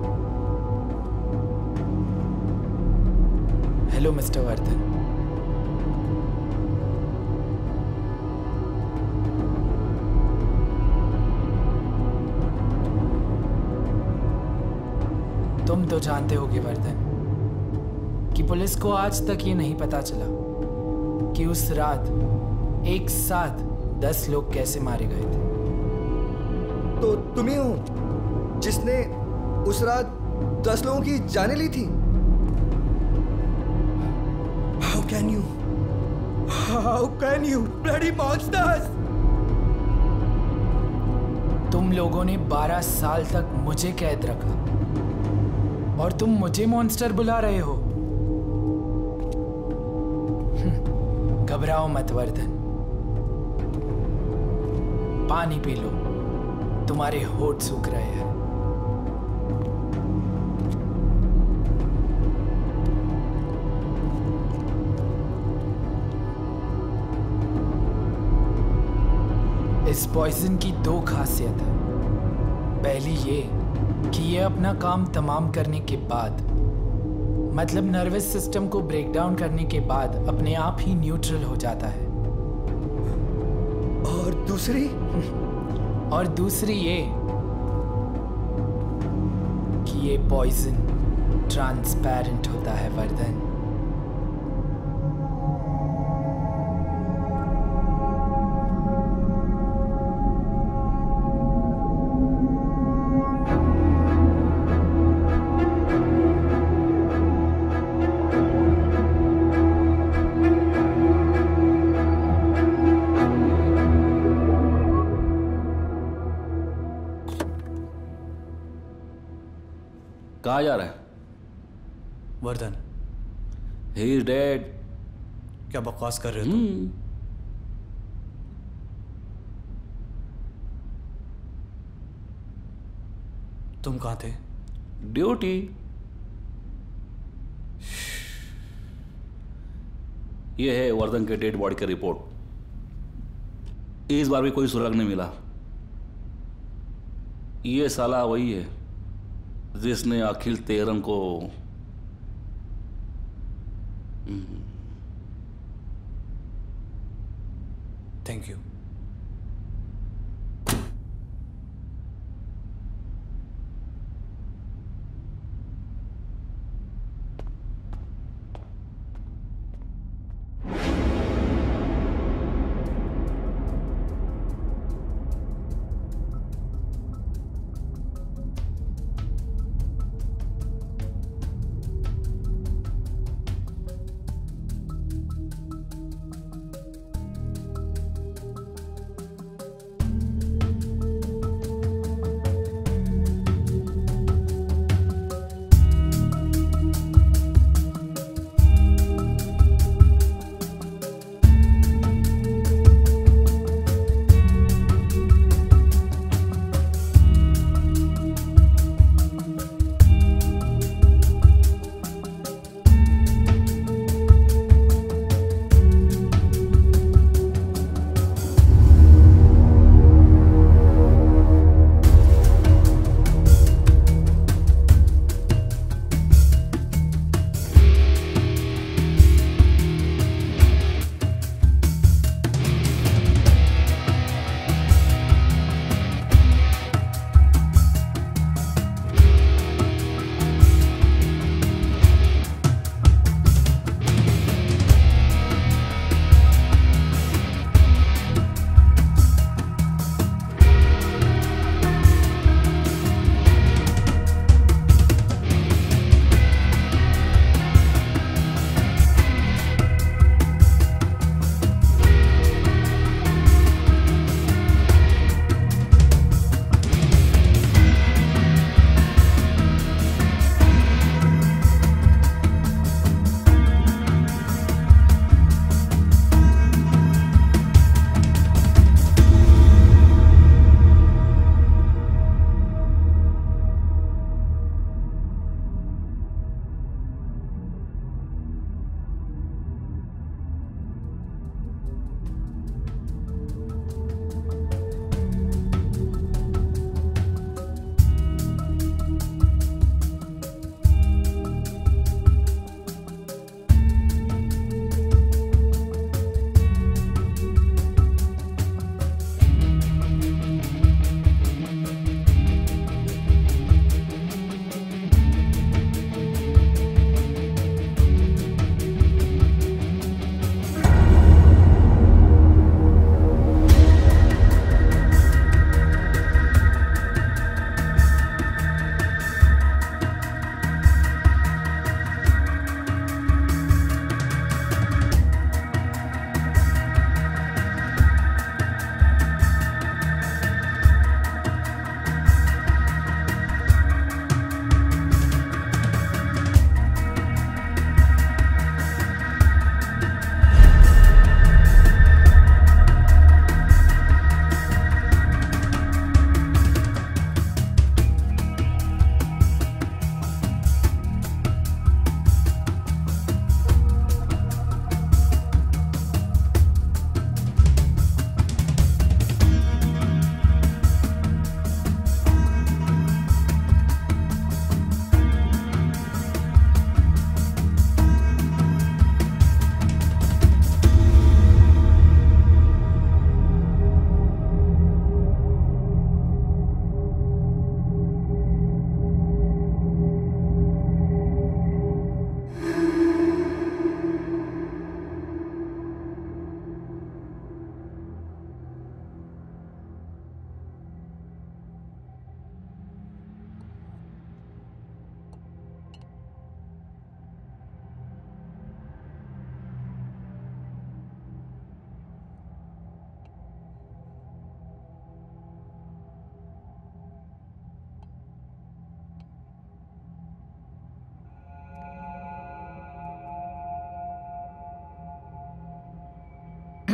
Hello mister Vardhan. तुम तो जानते होगे वर्धन कि पुलिस को आज तक ये नहीं पता चला कि उस रात एक साथ 10 लोग कैसे मारे गए थे। तो तुम ही हो जिसने उस रात 10 लोगों की जानें ली थी? How can you bloody monsters? तुम लोगों ने 12 साल तक मुझे कैद रखा और तुम मुझे मॉन्स्टर बुला रहे हो। घबराओ मत वर्धन, पानी पी लो, तुम्हारे होठ सूख रहे हैं। इस पॉइजन की 2 खासियत है। पहली ये कि ये अपना काम तमाम करने के बाद, मतलब नर्वस सिस्टम को ब्रेक डाउन करने के बाद अपने आप ही न्यूट्रल हो जाता है। और दूसरी ये कि ये पॉइजन ट्रांसपेरेंट होता है वर्धन। कहाँ जा रहा है? Vardhan, he is dead. क्या बकवास कर रहे हो तुम? तुम कहाँ थे? ड्यूटी। ये है वर्धन के डेड बॉडी की रिपोर्ट। इस बार भी कोई सुराग नहीं मिला। ये साला वही है जिसने अखिल तेरंग को थैंक यू।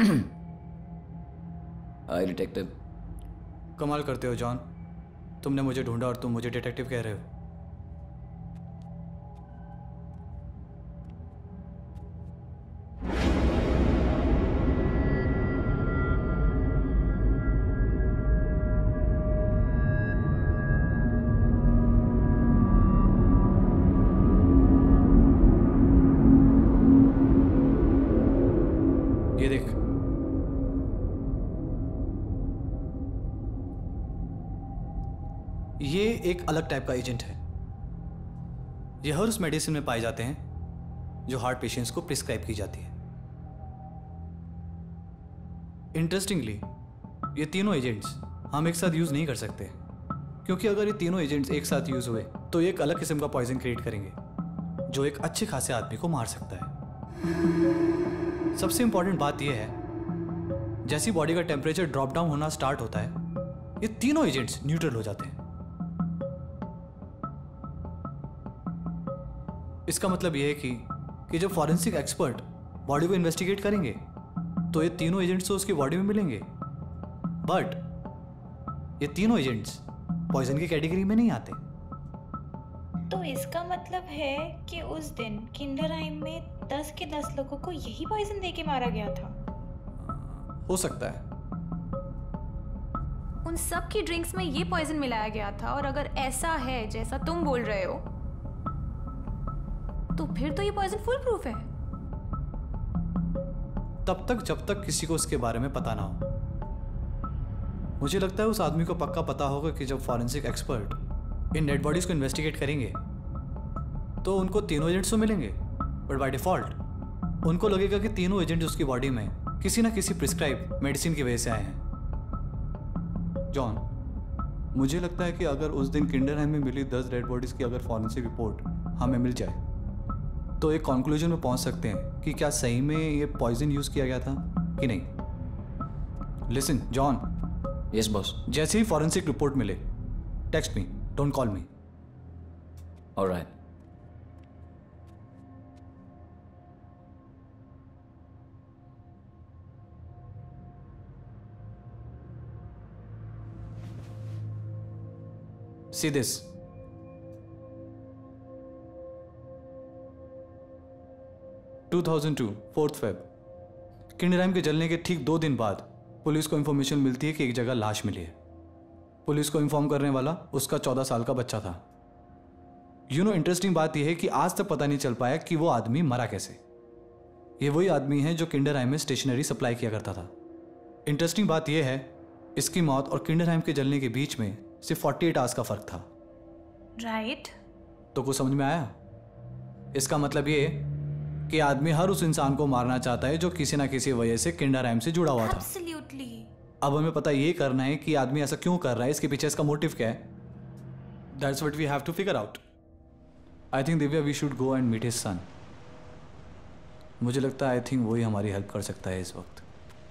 Hi detective. कमाल करते हो जॉन, तुमने मुझे ढूंढा और तुम मुझे डिटेक्टिव कह रहे हो। ये देख, ये एक अलग टाइप का एजेंट है। ये हर उस मेडिसिन में पाए जाते हैं जो हार्ट पेशेंट्स को प्रिस्क्राइब की जाती है। इंटरेस्टिंगली, ये तीनों एजेंट्स हम एक साथ यूज नहीं कर सकते, क्योंकि अगर ये तीनों एजेंट्स एक साथ यूज हुए तो ये एक अलग किस्म का पॉइजन क्रिएट करेंगे जो एक अच्छे खासे आदमी को मार सकता है। सबसे इंपॉर्टेंट बात यह है, जैसी बॉडी का टेम्परेचर ड्रॉप डाउन होना स्टार्ट होता है, ये तीनों एजेंट्स न्यूट्रल हो जाते हैं। इसका मतलब यह है कि जब फॉरेंसिक एक्सपर्ट बॉडी को इन्वेस्टिगेट करेंगे तो ये तीनों एजेंट्स तो उसकी बॉडी में मिलेंगे, बट ये तीनों एजेंट्स पॉइजन की कैटेगरी में नहीं आते। तो इसका मतलब है कि उस दिन किंडरहाइम में 10 के 10 लोगों को यही पॉइजन देके मारा गया था। हो सकता है। उन सब की ड्रिंक्स में ये पॉइजन मिलाया गया था, और अगर ऐसा है जैसा तुम बोल रहे हो तो फिर तो ये पॉइजन फुल प्रूफ है। तब तक जब तक किसी को इसके बारे में पता ना हो। मुझे लगता है उस आदमी को पक्का पता होगा कि जब फॉरेंसिक एक्सपर्ट इन डेड बॉडीज को इन्वेस्टिगेट करेंगे तो उनको तीनों एजेंट्स तो मिलेंगे, बट बाय डिफॉल्ट उनको लगेगा कि तीनों एजेंट्स उसकी बॉडी में किसी ना किसी प्रिस्क्राइब मेडिसिन की वजह से आए हैं। जॉन, मुझे लगता है कि अगर उस दिन किंडरहाइम में मिली 10 डेड बॉडीज की अगर फॉरेंसिक रिपोर्ट हमें मिल जाए तो एक कंक्लूजन में पहुंच सकते हैं कि क्या सही में ये पॉइजन यूज किया गया था कि नहीं। Listen John. Yes boss. जैसे ही फॉरेंसिक रिपोर्ट मिले, text me, don't call me. Alright. See this. (4th Feb) Kinderheim के जलने के ठीक 2 दिन बाद पुलिस को इंफॉर्मेशन मिलती है कि एक जगह लाश मिली है। पुलिस को इन्फॉर्म करने वाला उसका 14 साल का बच्चा था। इंटरेस्टिंग बात यह है कि आज तक पता नहीं चल पाया कि वो आदमी मरा कैसे। ये वही आदमी है जो किंडरहाइम में स्टेशनरी सप्लाई किया करता था। इंटरेस्टिंग बात यह है, इसकी मौत और किंडरहाइम के जलने के बीच में सिर्फ 48 आवर्स का फर्क था। राइट। तो कुछ समझ में आया? इसका मतलब ये कि आदमी हर उस इंसान को मारना चाहता है जो किसी ना किसी वजह से किंडरहाइम से जुड़ा हुआ था। Absolutely. अब हमें पता ये करना है कि आदमी ऐसा क्यों कर रहा है, इसके पीछे इसका मोटिव क्या है। That's what we have to figure out. I think Divya, we should go and meet his son. मुझे लगता है आई थिंक वही हमारी हेल्प कर सकता है इस वक्त।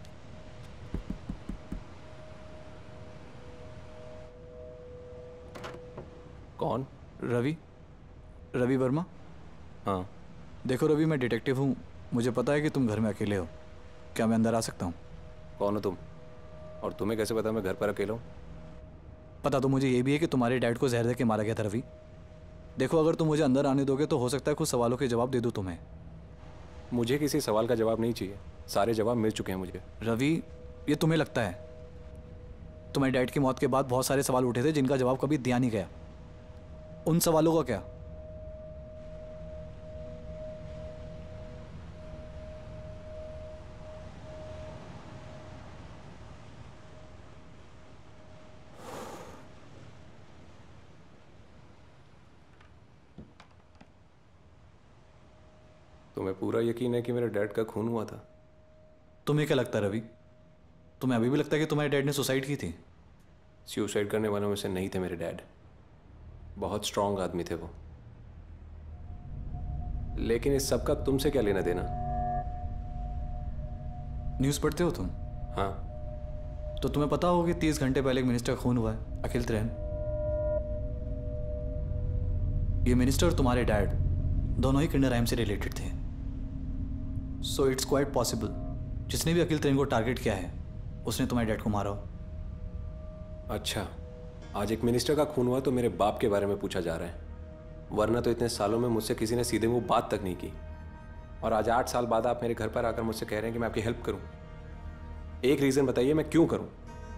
कौन? रवि वर्मा। हाँ। देखो रवि, मैं डिटेक्टिव हूँ, मुझे पता है कि तुम घर में अकेले हो। क्या मैं अंदर आ सकता हूँ? कौन हो तुम? और तुम्हें कैसे पता मैं घर पर अकेला हूँ? पता तो मुझे ये भी है कि तुम्हारे डैड को जहर दे के मारा गया था रवि। देखो, अगर तुम मुझे अंदर आने दोगे तो हो सकता है कुछ सवालों के जवाब दे दूँ तुम्हें। मुझे किसी सवाल का जवाब नहीं चाहिए, सारे जवाब मिल चुके हैं मुझे। रवि, ये तुम्हें लगता है। तुम्हारे डैड की मौत के बाद बहुत सारे सवाल उठे थे जिनका जवाब कभी दिया नहीं गया। उन सवालों का क्या? तुम्हें पूरा यकीन है कि मेरे डैड का खून हुआ था? तुम्हें क्या लगता है रवि? तुम्हें अभी भी लगता है कि तुम्हारे डैड ने सुसाइड की थी? सुसाइड करने वालों में से नहीं थे मेरे डैड। बहुत स्ट्रांग आदमी थे वो। लेकिन इस सब का तुमसे क्या लेना देना? न्यूज़ पढ़ते हो तुम? हाँ। तो तुम्हें पता होगा कि 30 घंटे पहले एक मिनिस्टर का खून हुआ है, अखिल त्रिहन। ये मिनिस्टर और तुम्हारे डैड दोनों ही किंडरहाइम से रिलेटेड थे। सो इट्स क्वाइट पॉसिबल जिसने भी अखिल त्रिन को टारगेट किया है उसने तुम्हारे डैड को मारा हो। अच्छा, आज एक मिनिस्टर का खून हुआ तो मेरे बाप के बारे में पूछा जा रहा है, वरना तो इतने सालों में मुझसे किसी ने सीधे मुंह बात तक नहीं की। और आज 8 साल बाद आप मेरे घर पर आकर मुझसे कह रहे हैं कि मैं आपकी हेल्प करूं। एक रीजन बताइए, मैं क्यों करूं?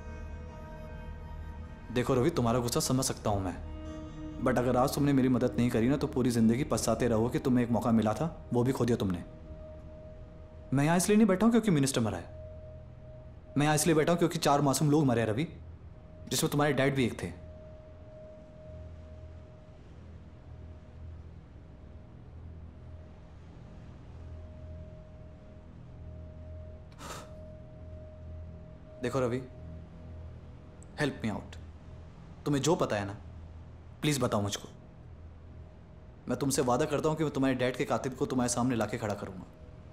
देखो रवि, तुम्हारा गुस्सा समझ सकता हूं मैं, बट अगर आज तुमने मेरी मदद नहीं करी ना तो पूरी जिंदगी पछताते रहो कि तुम्हें एक मौका मिला था, वो भी खो दिया तुमने। मैं यहाँ इसलिए नहीं बैठा हूं क्योंकि मिनिस्टर मरा है, मैं यहाँ इसलिए बैठा हूं क्योंकि 4 मासूम लोग मरे हैं रवि, जिसमें तुम्हारे डैड भी एक थे। देखो रवि, हेल्प मी आउट। तुम्हें जो पता है ना प्लीज बताओ मुझको। मैं तुमसे वादा करता हूं कि मैं तुम्हारे डैड के कातिल को तुम्हारे सामने लाके खड़ा करूंगा।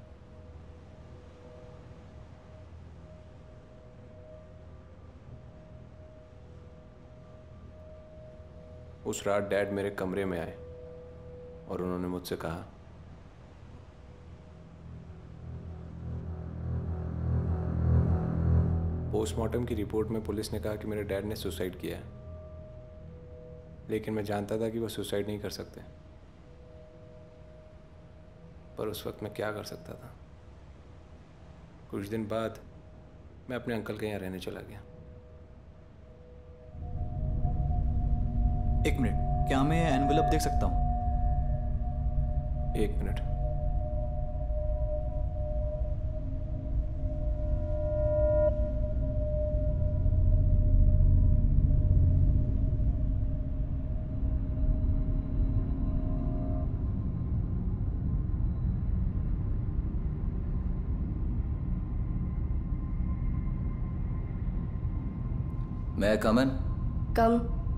उस रात डैड मेरे कमरे में आए और उन्होंने मुझसे कहा, पोस्टमार्टम की रिपोर्ट में पुलिस ने कहा कि मेरे डैड ने सुसाइड किया है, लेकिन मैं जानता था कि वो सुसाइड नहीं कर सकते। पर उस वक्त मैं क्या कर सकता था? कुछ दिन बाद मैं अपने अंकल के यहाँ रहने चला गया। एक मिनट, क्या मैं एनवेलप देख सकता हूँ? एक minute. May I come in? Come.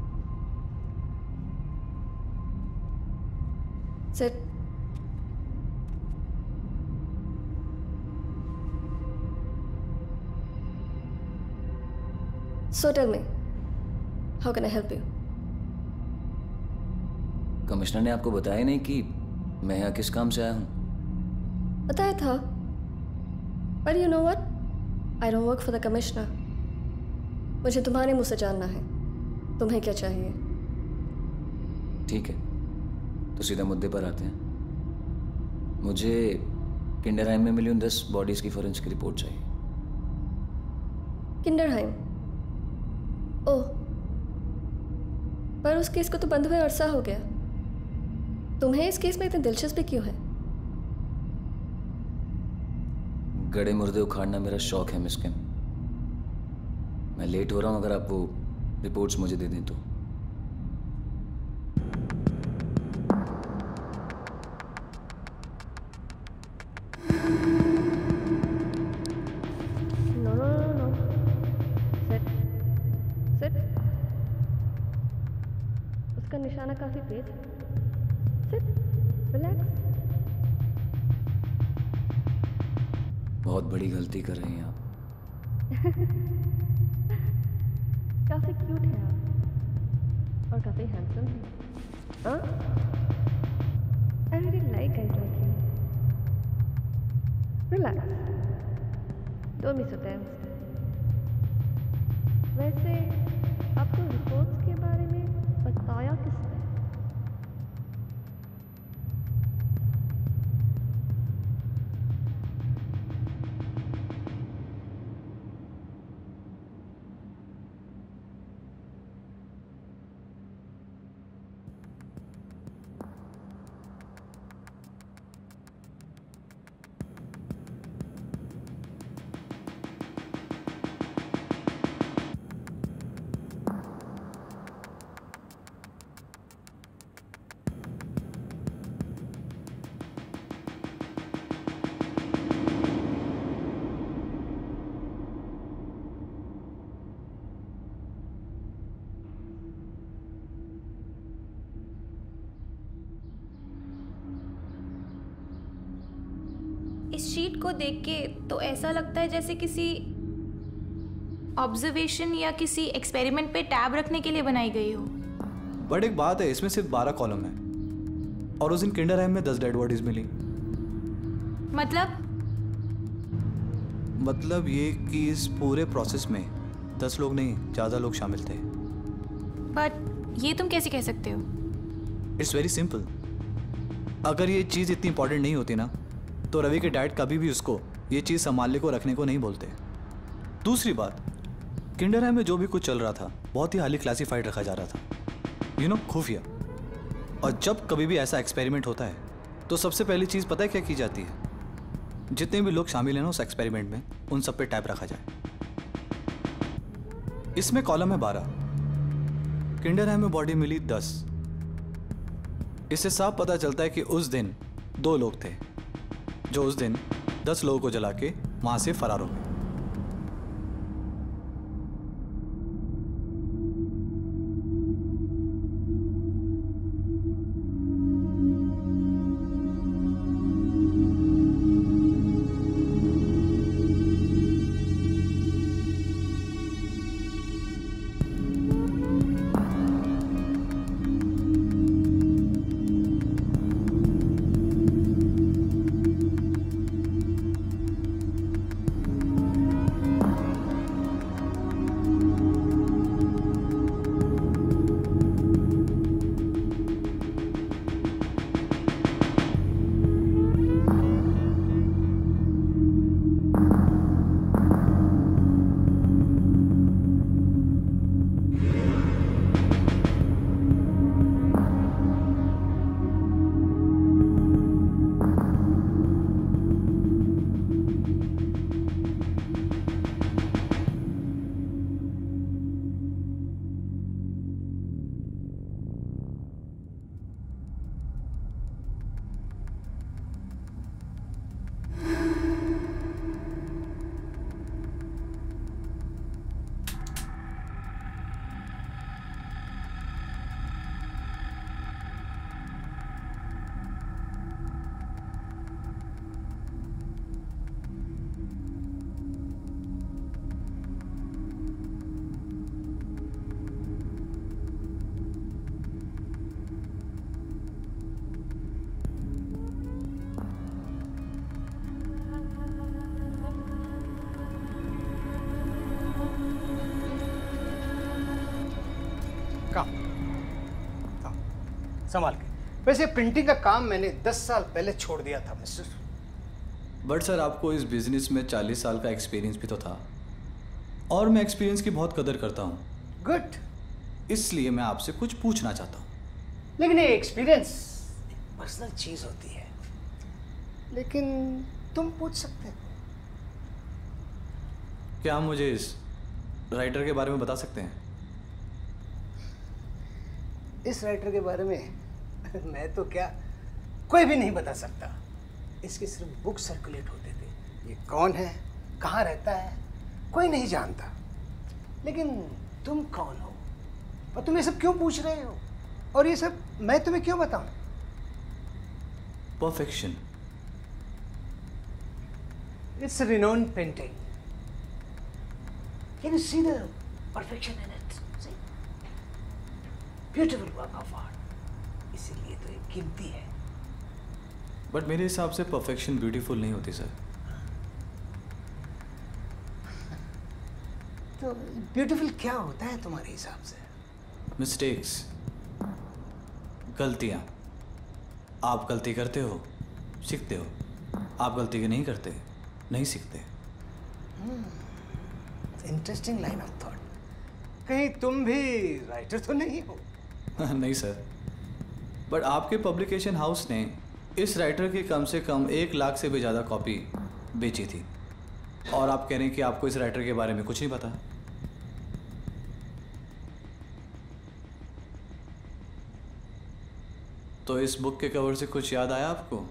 Sit. So tell me, how can I help you? Commissioner ने आपको बताया नहीं कि मैं यहाँ किस काम से आया हूँ? बताया था, but you know what? I don't work for the commissioner. मुझे तुम्हारे मुंह से जानना है, तुम्हें क्या चाहिए? ठीक है, तो सीधा मुद्दे पर आते हैं। मुझे किंडरहाइम में मिली उन 10 बॉडीज की फोरेंसिक रिपोर्ट चाहिए। किंडरहाइम? ओह, पर उस केस को तो बंद हुए अरसा हो गया। तुम्हें इस केस में इतनी दिलचस्पी क्यों है? गड़े मुर्दे उखाड़ना मेरा शौक है मिस्किन। मैं लेट हो रहा हूं, अगर आप वो रिपोर्ट्स मुझे दे दें तो। नो। सिट। उसका निशाना काफी तेज है। Sit, relax. बहुत बड़ी गलती कर रही हैं आप। काफी क्यूट है आप, और काफी हैंडसम है। हाँ? I really like guys like you. Relax. Don't be so tense. वैसे आपको रिपोर्ट्स के बारे में बताया किसने? इस शीट को देख के तो ऐसा लगता है जैसे किसी ऑब्जर्वेशन या किसी एक्सपेरिमेंट पे टैब रखने के लिए बनाई गई हो। बट एक बात है, इसमें सिर्फ 12 कॉलम है और उस दिन किंडरहाइम में 10 डेड बॉडीज मिली। मतलब ये कि इस पूरे प्रोसेस में 10 लोग नहीं, ज़्यादा लोग शामिल थे। बट ये तुम कैसे कह सकते हो? It's very simple. अगर ये चीज़ इतनी इंपॉर्टेंट नहीं होती ना, तो रवि के डैड कभी भी उसको ये चीज़ संभालने को रखने को नहीं बोलते। दूसरी बात, किंडरहैम में जो भी कुछ चल रहा था बहुत ही हाईली क्लासिफाइड रखा जा रहा था, खुफिया। और जब कभी भी ऐसा एक्सपेरिमेंट होता है तो सबसे पहली चीज़ पता है क्या की जाती है? जितने भी लोग शामिल हैं ना उस एक्सपेरिमेंट में, उन सब पे टैप रखा जाए। इसमें कॉलम है 12, किंडरहैम में बॉडी मिली 10। इससे साफ पता चलता है कि उस दिन 2 लोग थे जो उस दिन 10 लोगों को जला के वहां से फरार हो गए। संभाल के। वैसे प्रिंटिंग का काम मैंने 10 साल पहले छोड़ दिया था मिस्टर। बट सर, आपको इस बिजनेस में 40 साल का एक्सपीरियंस भी तो था, और मैं एक्सपीरियंस की बहुत कदर करता हूँ। गुड। इसलिए मैं आपसे कुछ पूछना चाहता हूँ। लेकिन ये एक्सपीरियंस पर्सनल चीज होती है, लेकिन तुम पूछ सकते हो। क्या आप मुझे इस राइटर के बारे में बता सकते हैं? इस राइटर के बारे में मैं तो क्या, कोई भी नहीं बता सकता। इसके सिर्फ बुक सर्कुलेट होते थे। ये कौन है, कहाँ रहता है, कोई नहीं जानता। लेकिन तुम कौन हो और तुम ये सब क्यों पूछ रहे हो, और ये सब मैं तुम्हें क्यों बताऊं? Perfection. It's a renowned painting. Can you see the perfection in it? See? Beautiful work of art. इसीलिए तो ये कीमती है। बट मेरे हिसाब से परफेक्शन ब्यूटीफुल नहीं होती सर। तो ब्यूटीफुल क्या होता है तुम्हारे हिसाब से? मिस्टेक्स, गलतियाँ। आप गलती करते हो, सीखते हो। आप गलती नहीं करते, नहीं सीखते। Interesting line of thought. कहीं तुम भी राइटर तो नहीं हो? नहीं सर, बट आपके पब्लिकेशन हाउस ने इस राइटर की कम से कम 1 लाख से भी ज़्यादा कॉपी बेची थी, और आप कह रहे हैं कि आपको इस राइटर के बारे में कुछ नहीं पता। तो इस बुक के कवर से कुछ याद आया आपको?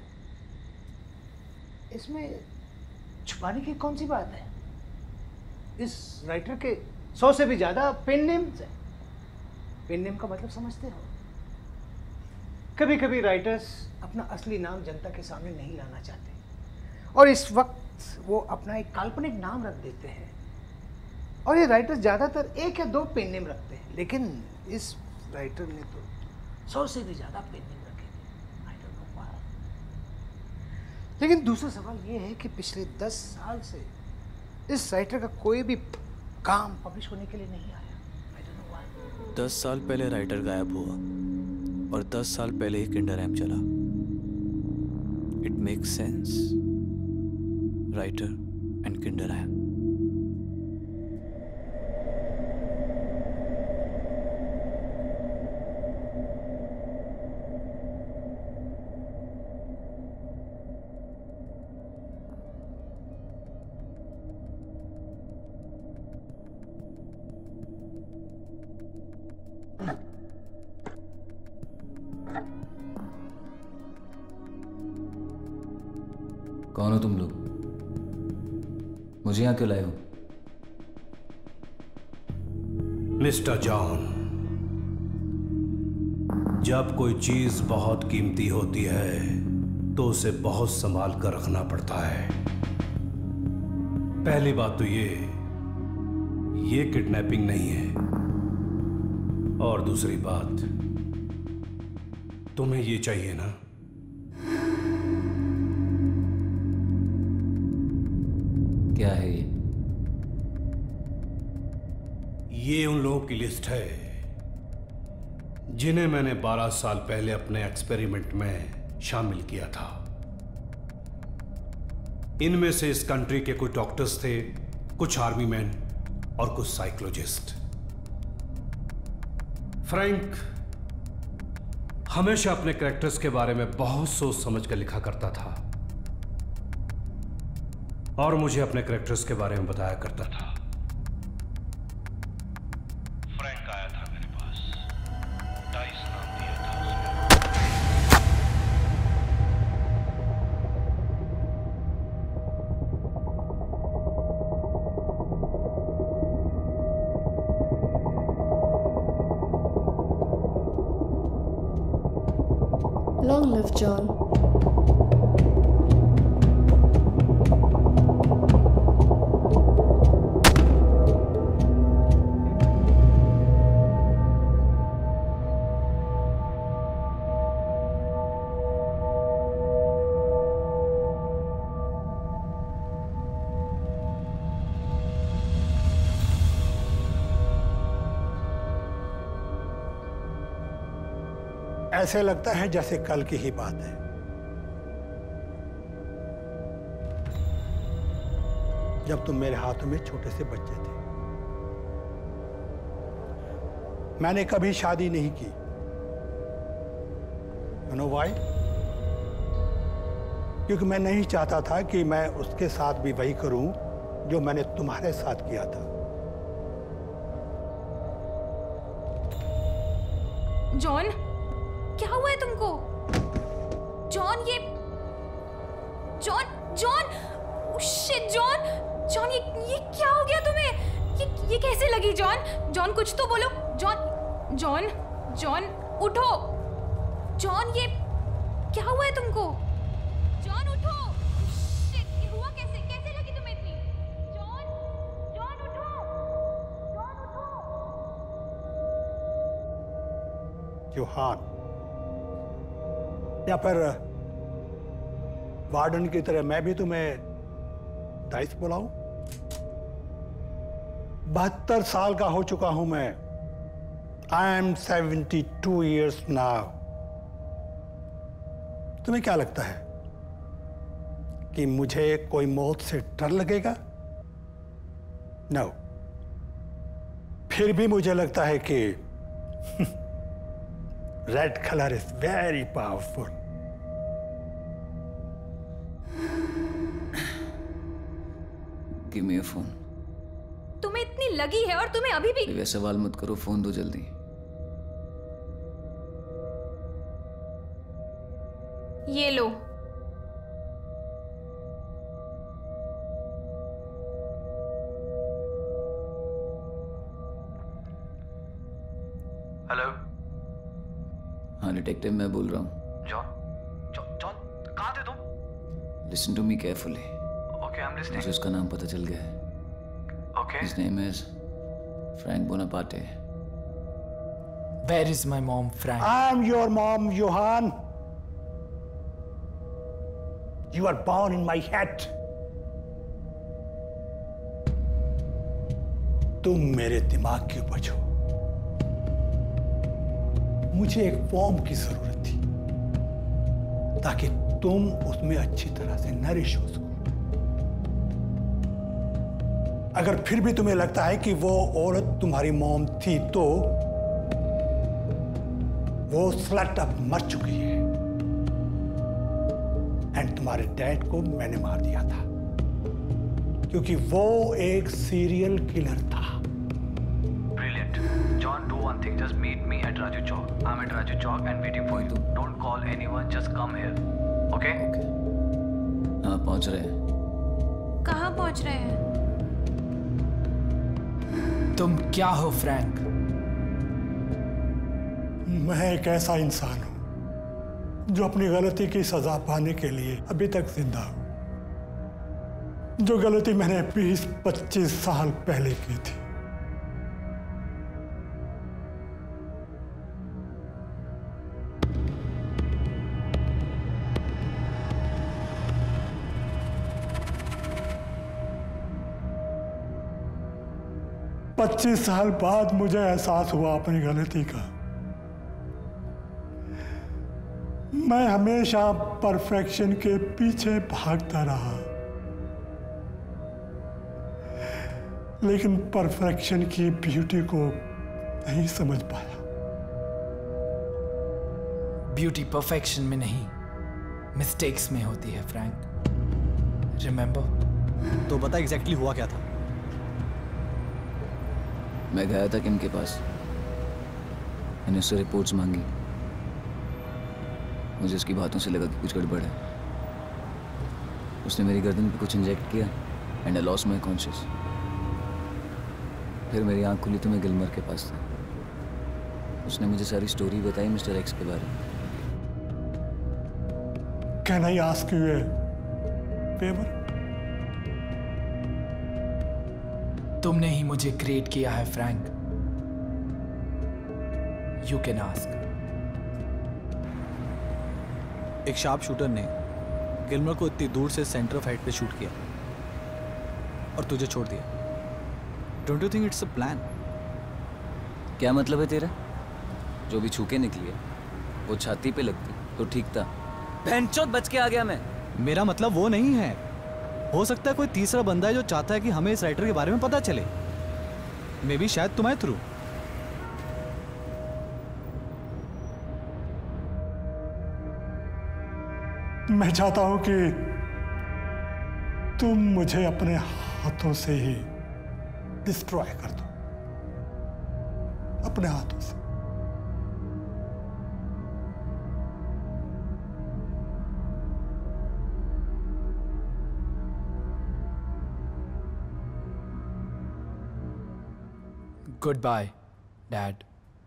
इसमें छुपाने की कौन सी बात है? इस राइटर के 100 से भी ज्यादा पेन नेम्स हैं। पेन नेम का मतलब समझते हो? कभी कभी राइटर्स अपना असली नाम जनता के सामने नहीं लाना चाहते, और इस वक्त वो अपना एक काल्पनिक नाम रख देते हैं। और ये राइटर्स ज़्यादातर 1 या 2 पेन नेम रखते हैं, लेकिन इस राइटर ने तो 100 से भी ज़्यादा पेन नेम रखे थे। I don't know why। लेकिन दूसरा सवाल ये है कि पिछले 10 साल से इस राइटर का कोई भी काम पब्लिश होने के लिए नहीं आया। 10 साल पहले राइटर गायब हुआ और 10 साल पहले ही किंडरहैम चला। It makes sense. Writer and Kinderheim. कौन हो तुम लोग? मुझे यहाँ क्यों लाए हो? मिस्टर जॉन, जब कोई चीज बहुत कीमती होती है तो उसे बहुत संभाल कर रखना पड़ता है। पहली बात तो ये किडनैपिंग नहीं है, और दूसरी बात, तुम्हें ये चाहिए ना? क्या है ये उन लोगों की लिस्ट है जिन्हें मैंने 12 साल पहले अपने एक्सपेरिमेंट में शामिल किया था। इनमें से इस कंट्री के कुछ डॉक्टर्स थे, कुछ आर्मी मैन और कुछ साइकोलॉजिस्ट। फ्रैंक हमेशा अपने कैरेक्टर्स के बारे में बहुत सोच समझ कर लिखा करता था और मुझे अपने कैरेक्टर्स के बारे में बताया करता था। फ्रैंक आया था मेरे पास, डाइस नाम दिया था उसने। Long live John. ऐसे लगता है जैसे कल की ही बात है। जब तुम मेरे हाथों में छोटे से बच्चे थे। मैंने कभी शादी नहीं की। You know why? क्योंकि मैं नहीं चाहता था कि मैं उसके साथ भी वही करूं जो मैंने तुम्हारे साथ किया था। जॉन, क्या हुआ है तुमको? जॉन, शिट जॉन, ये क्या हो गया तुम्हें? ये कैसे लगी जॉन, कुछ तो बोलो। जॉन, उठो। जॉन, ये क्या हुआ है तुमको? जॉन, उठो। शिट, ये हुआ कैसे लगी तुम्हें इतनी? जॉन, उठो। जोहान, या फिर वार्डन की तरह मैं भी तुम्हें डाइस बुलाऊं? 72 साल का हो चुका हूं मैं। I am 72 years now. तुम्हें क्या लगता है कि मुझे कोई मौत से डर लगेगा? नो। फिर भी मुझे लगता है कि red colour is very powerful. Give me your phone. तुम्हें इतनी लगी है और तुम्हें अभी भी। ये सवाल मत करो, फोन दो जल्दी। ये लो। हेलो। हाँ डिटेक्टिव, मैं बोल रहा हूँ। जॉन, कहाँ थे तुम? Listen to me carefully. Okay, I am listening. मुझे उसका नाम पता चल गया है। Okay. His name is Frank Bonaparte. Where is my mom, Frank? I'm your mom, Johan. You are born in my head. तुम मेरे दिमाग के उपज हो। मुझे एक फॉर्म की जरूरत थी ताकि तुम उसमें अच्छी तरह से नरिश हो सको। अगर फिर भी तुम्हें लगता है कि वो औरत तुम्हारी मॉम थी तो वो स्लट अब मर चुकी है। एंड तुम्हारे डैड को मैंने मार दिया था क्योंकि वो एक सीरियल किलर था। Brilliant. John, do one thing. Just meet me at Raju Chowk. I'm at Raju Chowk and waiting for you. Don't call anyone. Just come here. Okay? Okay. हाँ, पहुंच रहे हैं। कहाँ पहुंच रहे हैं? तुम क्या हो फ्रैंक? मैं एक ऐसा इंसान हूं जो अपनी गलती की सजा पाने के लिए अभी तक जिंदा हूं। जो गलती मैंने 20-25 साल पहले की थी। पच्चीस साल बाद मुझे एहसास हुआ अपनी गलती का। मैं हमेशा परफेक्शन के पीछे भागता रहा, लेकिन परफेक्शन की ब्यूटी को नहीं समझ पाया। ब्यूटी परफेक्शन में नहीं, मिस्टेक्स में होती है फ्रैंक। रिमेंबर? तो बता एग्जैक्टली हुआ क्या था? मैं गया था किम के पास, मैंने उससे रिपोर्ट्स मांगी। मुझे उसकी बातों से लगा कि कुछ गड़बड़ है। उसने मेरी गर्दन पे कुछ इंजेक्ट किया and I lost my conscious. फिर मेरी आंख खुली तो मैं गिलमर के पास था। उसने मुझे सारी स्टोरी बताई मिस्टर एक्स के बारे में। Can I ask you a favour? तुमने ही मुझे क्रिएट किया है फ्रैंक। You can ask. एक शार्प शूटर ने गिलमर को इतनी दूर से सेंटर ऑफ हाइट पे शूट किया और तुझे छोड़ दिया। Don't you think it's a plan? क्या मतलब है तेरा? जो भी छूके निकली है वो छाती पे लगती तो ठीक था। भैंचोद बच के आ गया मैं। मेरा मतलब वो नहीं है। हो सकता है कोई तीसरा बंदा है जो चाहता है कि हमें इस राइटर के बारे में पता चले। मे बी शायद तुम्हारे थ्रू। मैं चाहता हूं कि तुम मुझे अपने हाथों से ही डिस्ट्रॉय कर दो, अपने हाथों से। Goodbye, Dad.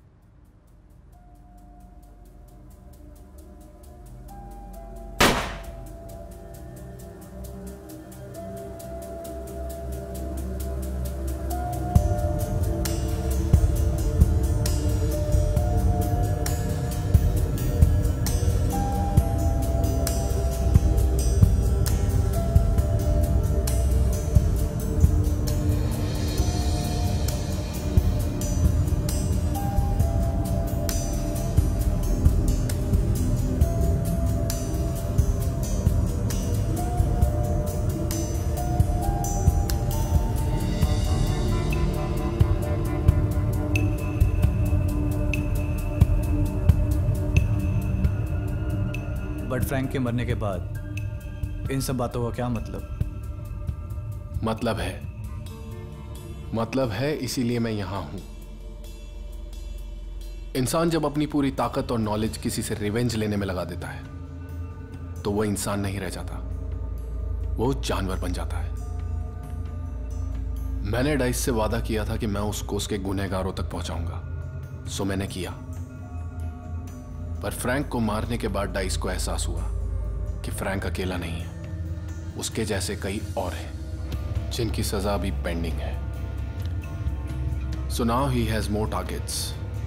बट फ्रैंक के मरने के बाद इन सब बातों का क्या मतलब? मतलब है इसीलिए मैं यहां हूं। इंसान जब अपनी पूरी ताकत और नॉलेज किसी से रिवेंज लेने में लगा देता है तो वो इंसान नहीं रह जाता, वो जानवर बन जाता है। मैंने डाइस से वादा किया था कि मैं उस कोस के गुनहगारों तक पहुंचाऊंगा, सो मैंने किया। पर फ्रैंक को मारने के बाद डाइस को एहसास हुआ कि फ्रैंक अकेला नहीं है, उसके जैसे कई और हैं जिनकी सजा अभी पेंडिंग है। So now he has more targets.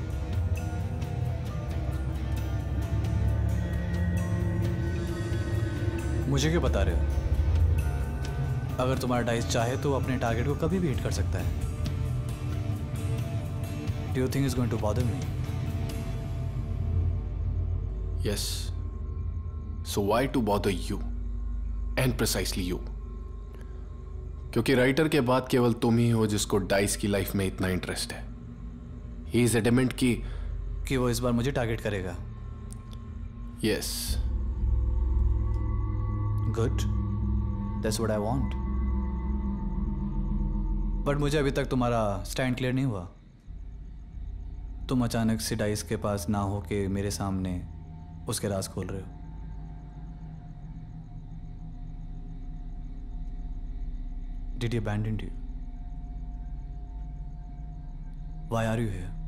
मुझे क्यों बता रहे हो? अगर तुम्हारा डाइस चाहे तो वो अपने टारगेट को कभी भी हिट कर सकता है। Do you think it's going to bother me? Yes. So why to bother you? And precisely you. क्योंकि राइटर के बाद केवल तुम ही हो जिसको डाइस की लाइफ में इतना इंटरेस्ट है. He is adamant कि वो इस बार मुझे टारगेट करेगा. Yes. Good. That's what I want. But मुझे अभी तक तुम्हारा स्टैंड क्लियर नहीं हुआ. तुम अचानक से डाइस के पास ना हो के मेरे सामने उसके राज खोल रहे हो. Did he abandon you? Why are you here?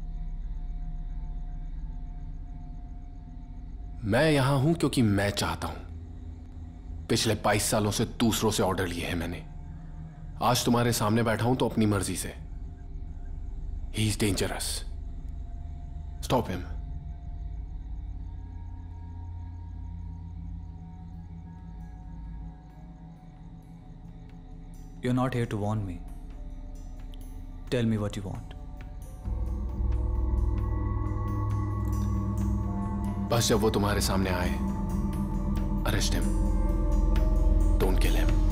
मैं यहां हूं क्योंकि मैं चाहता हूं. पिछले 22 सालों से दूसरों से ऑर्डर लिए हैं मैंने. आज तुम्हारे सामने बैठा हूं तो अपनी मर्जी से. He is dangerous. Stop him. You're not here to warn me. Tell me what you want. बस जब वो तुम्हारे सामने आए, arrest him. Don't kill him.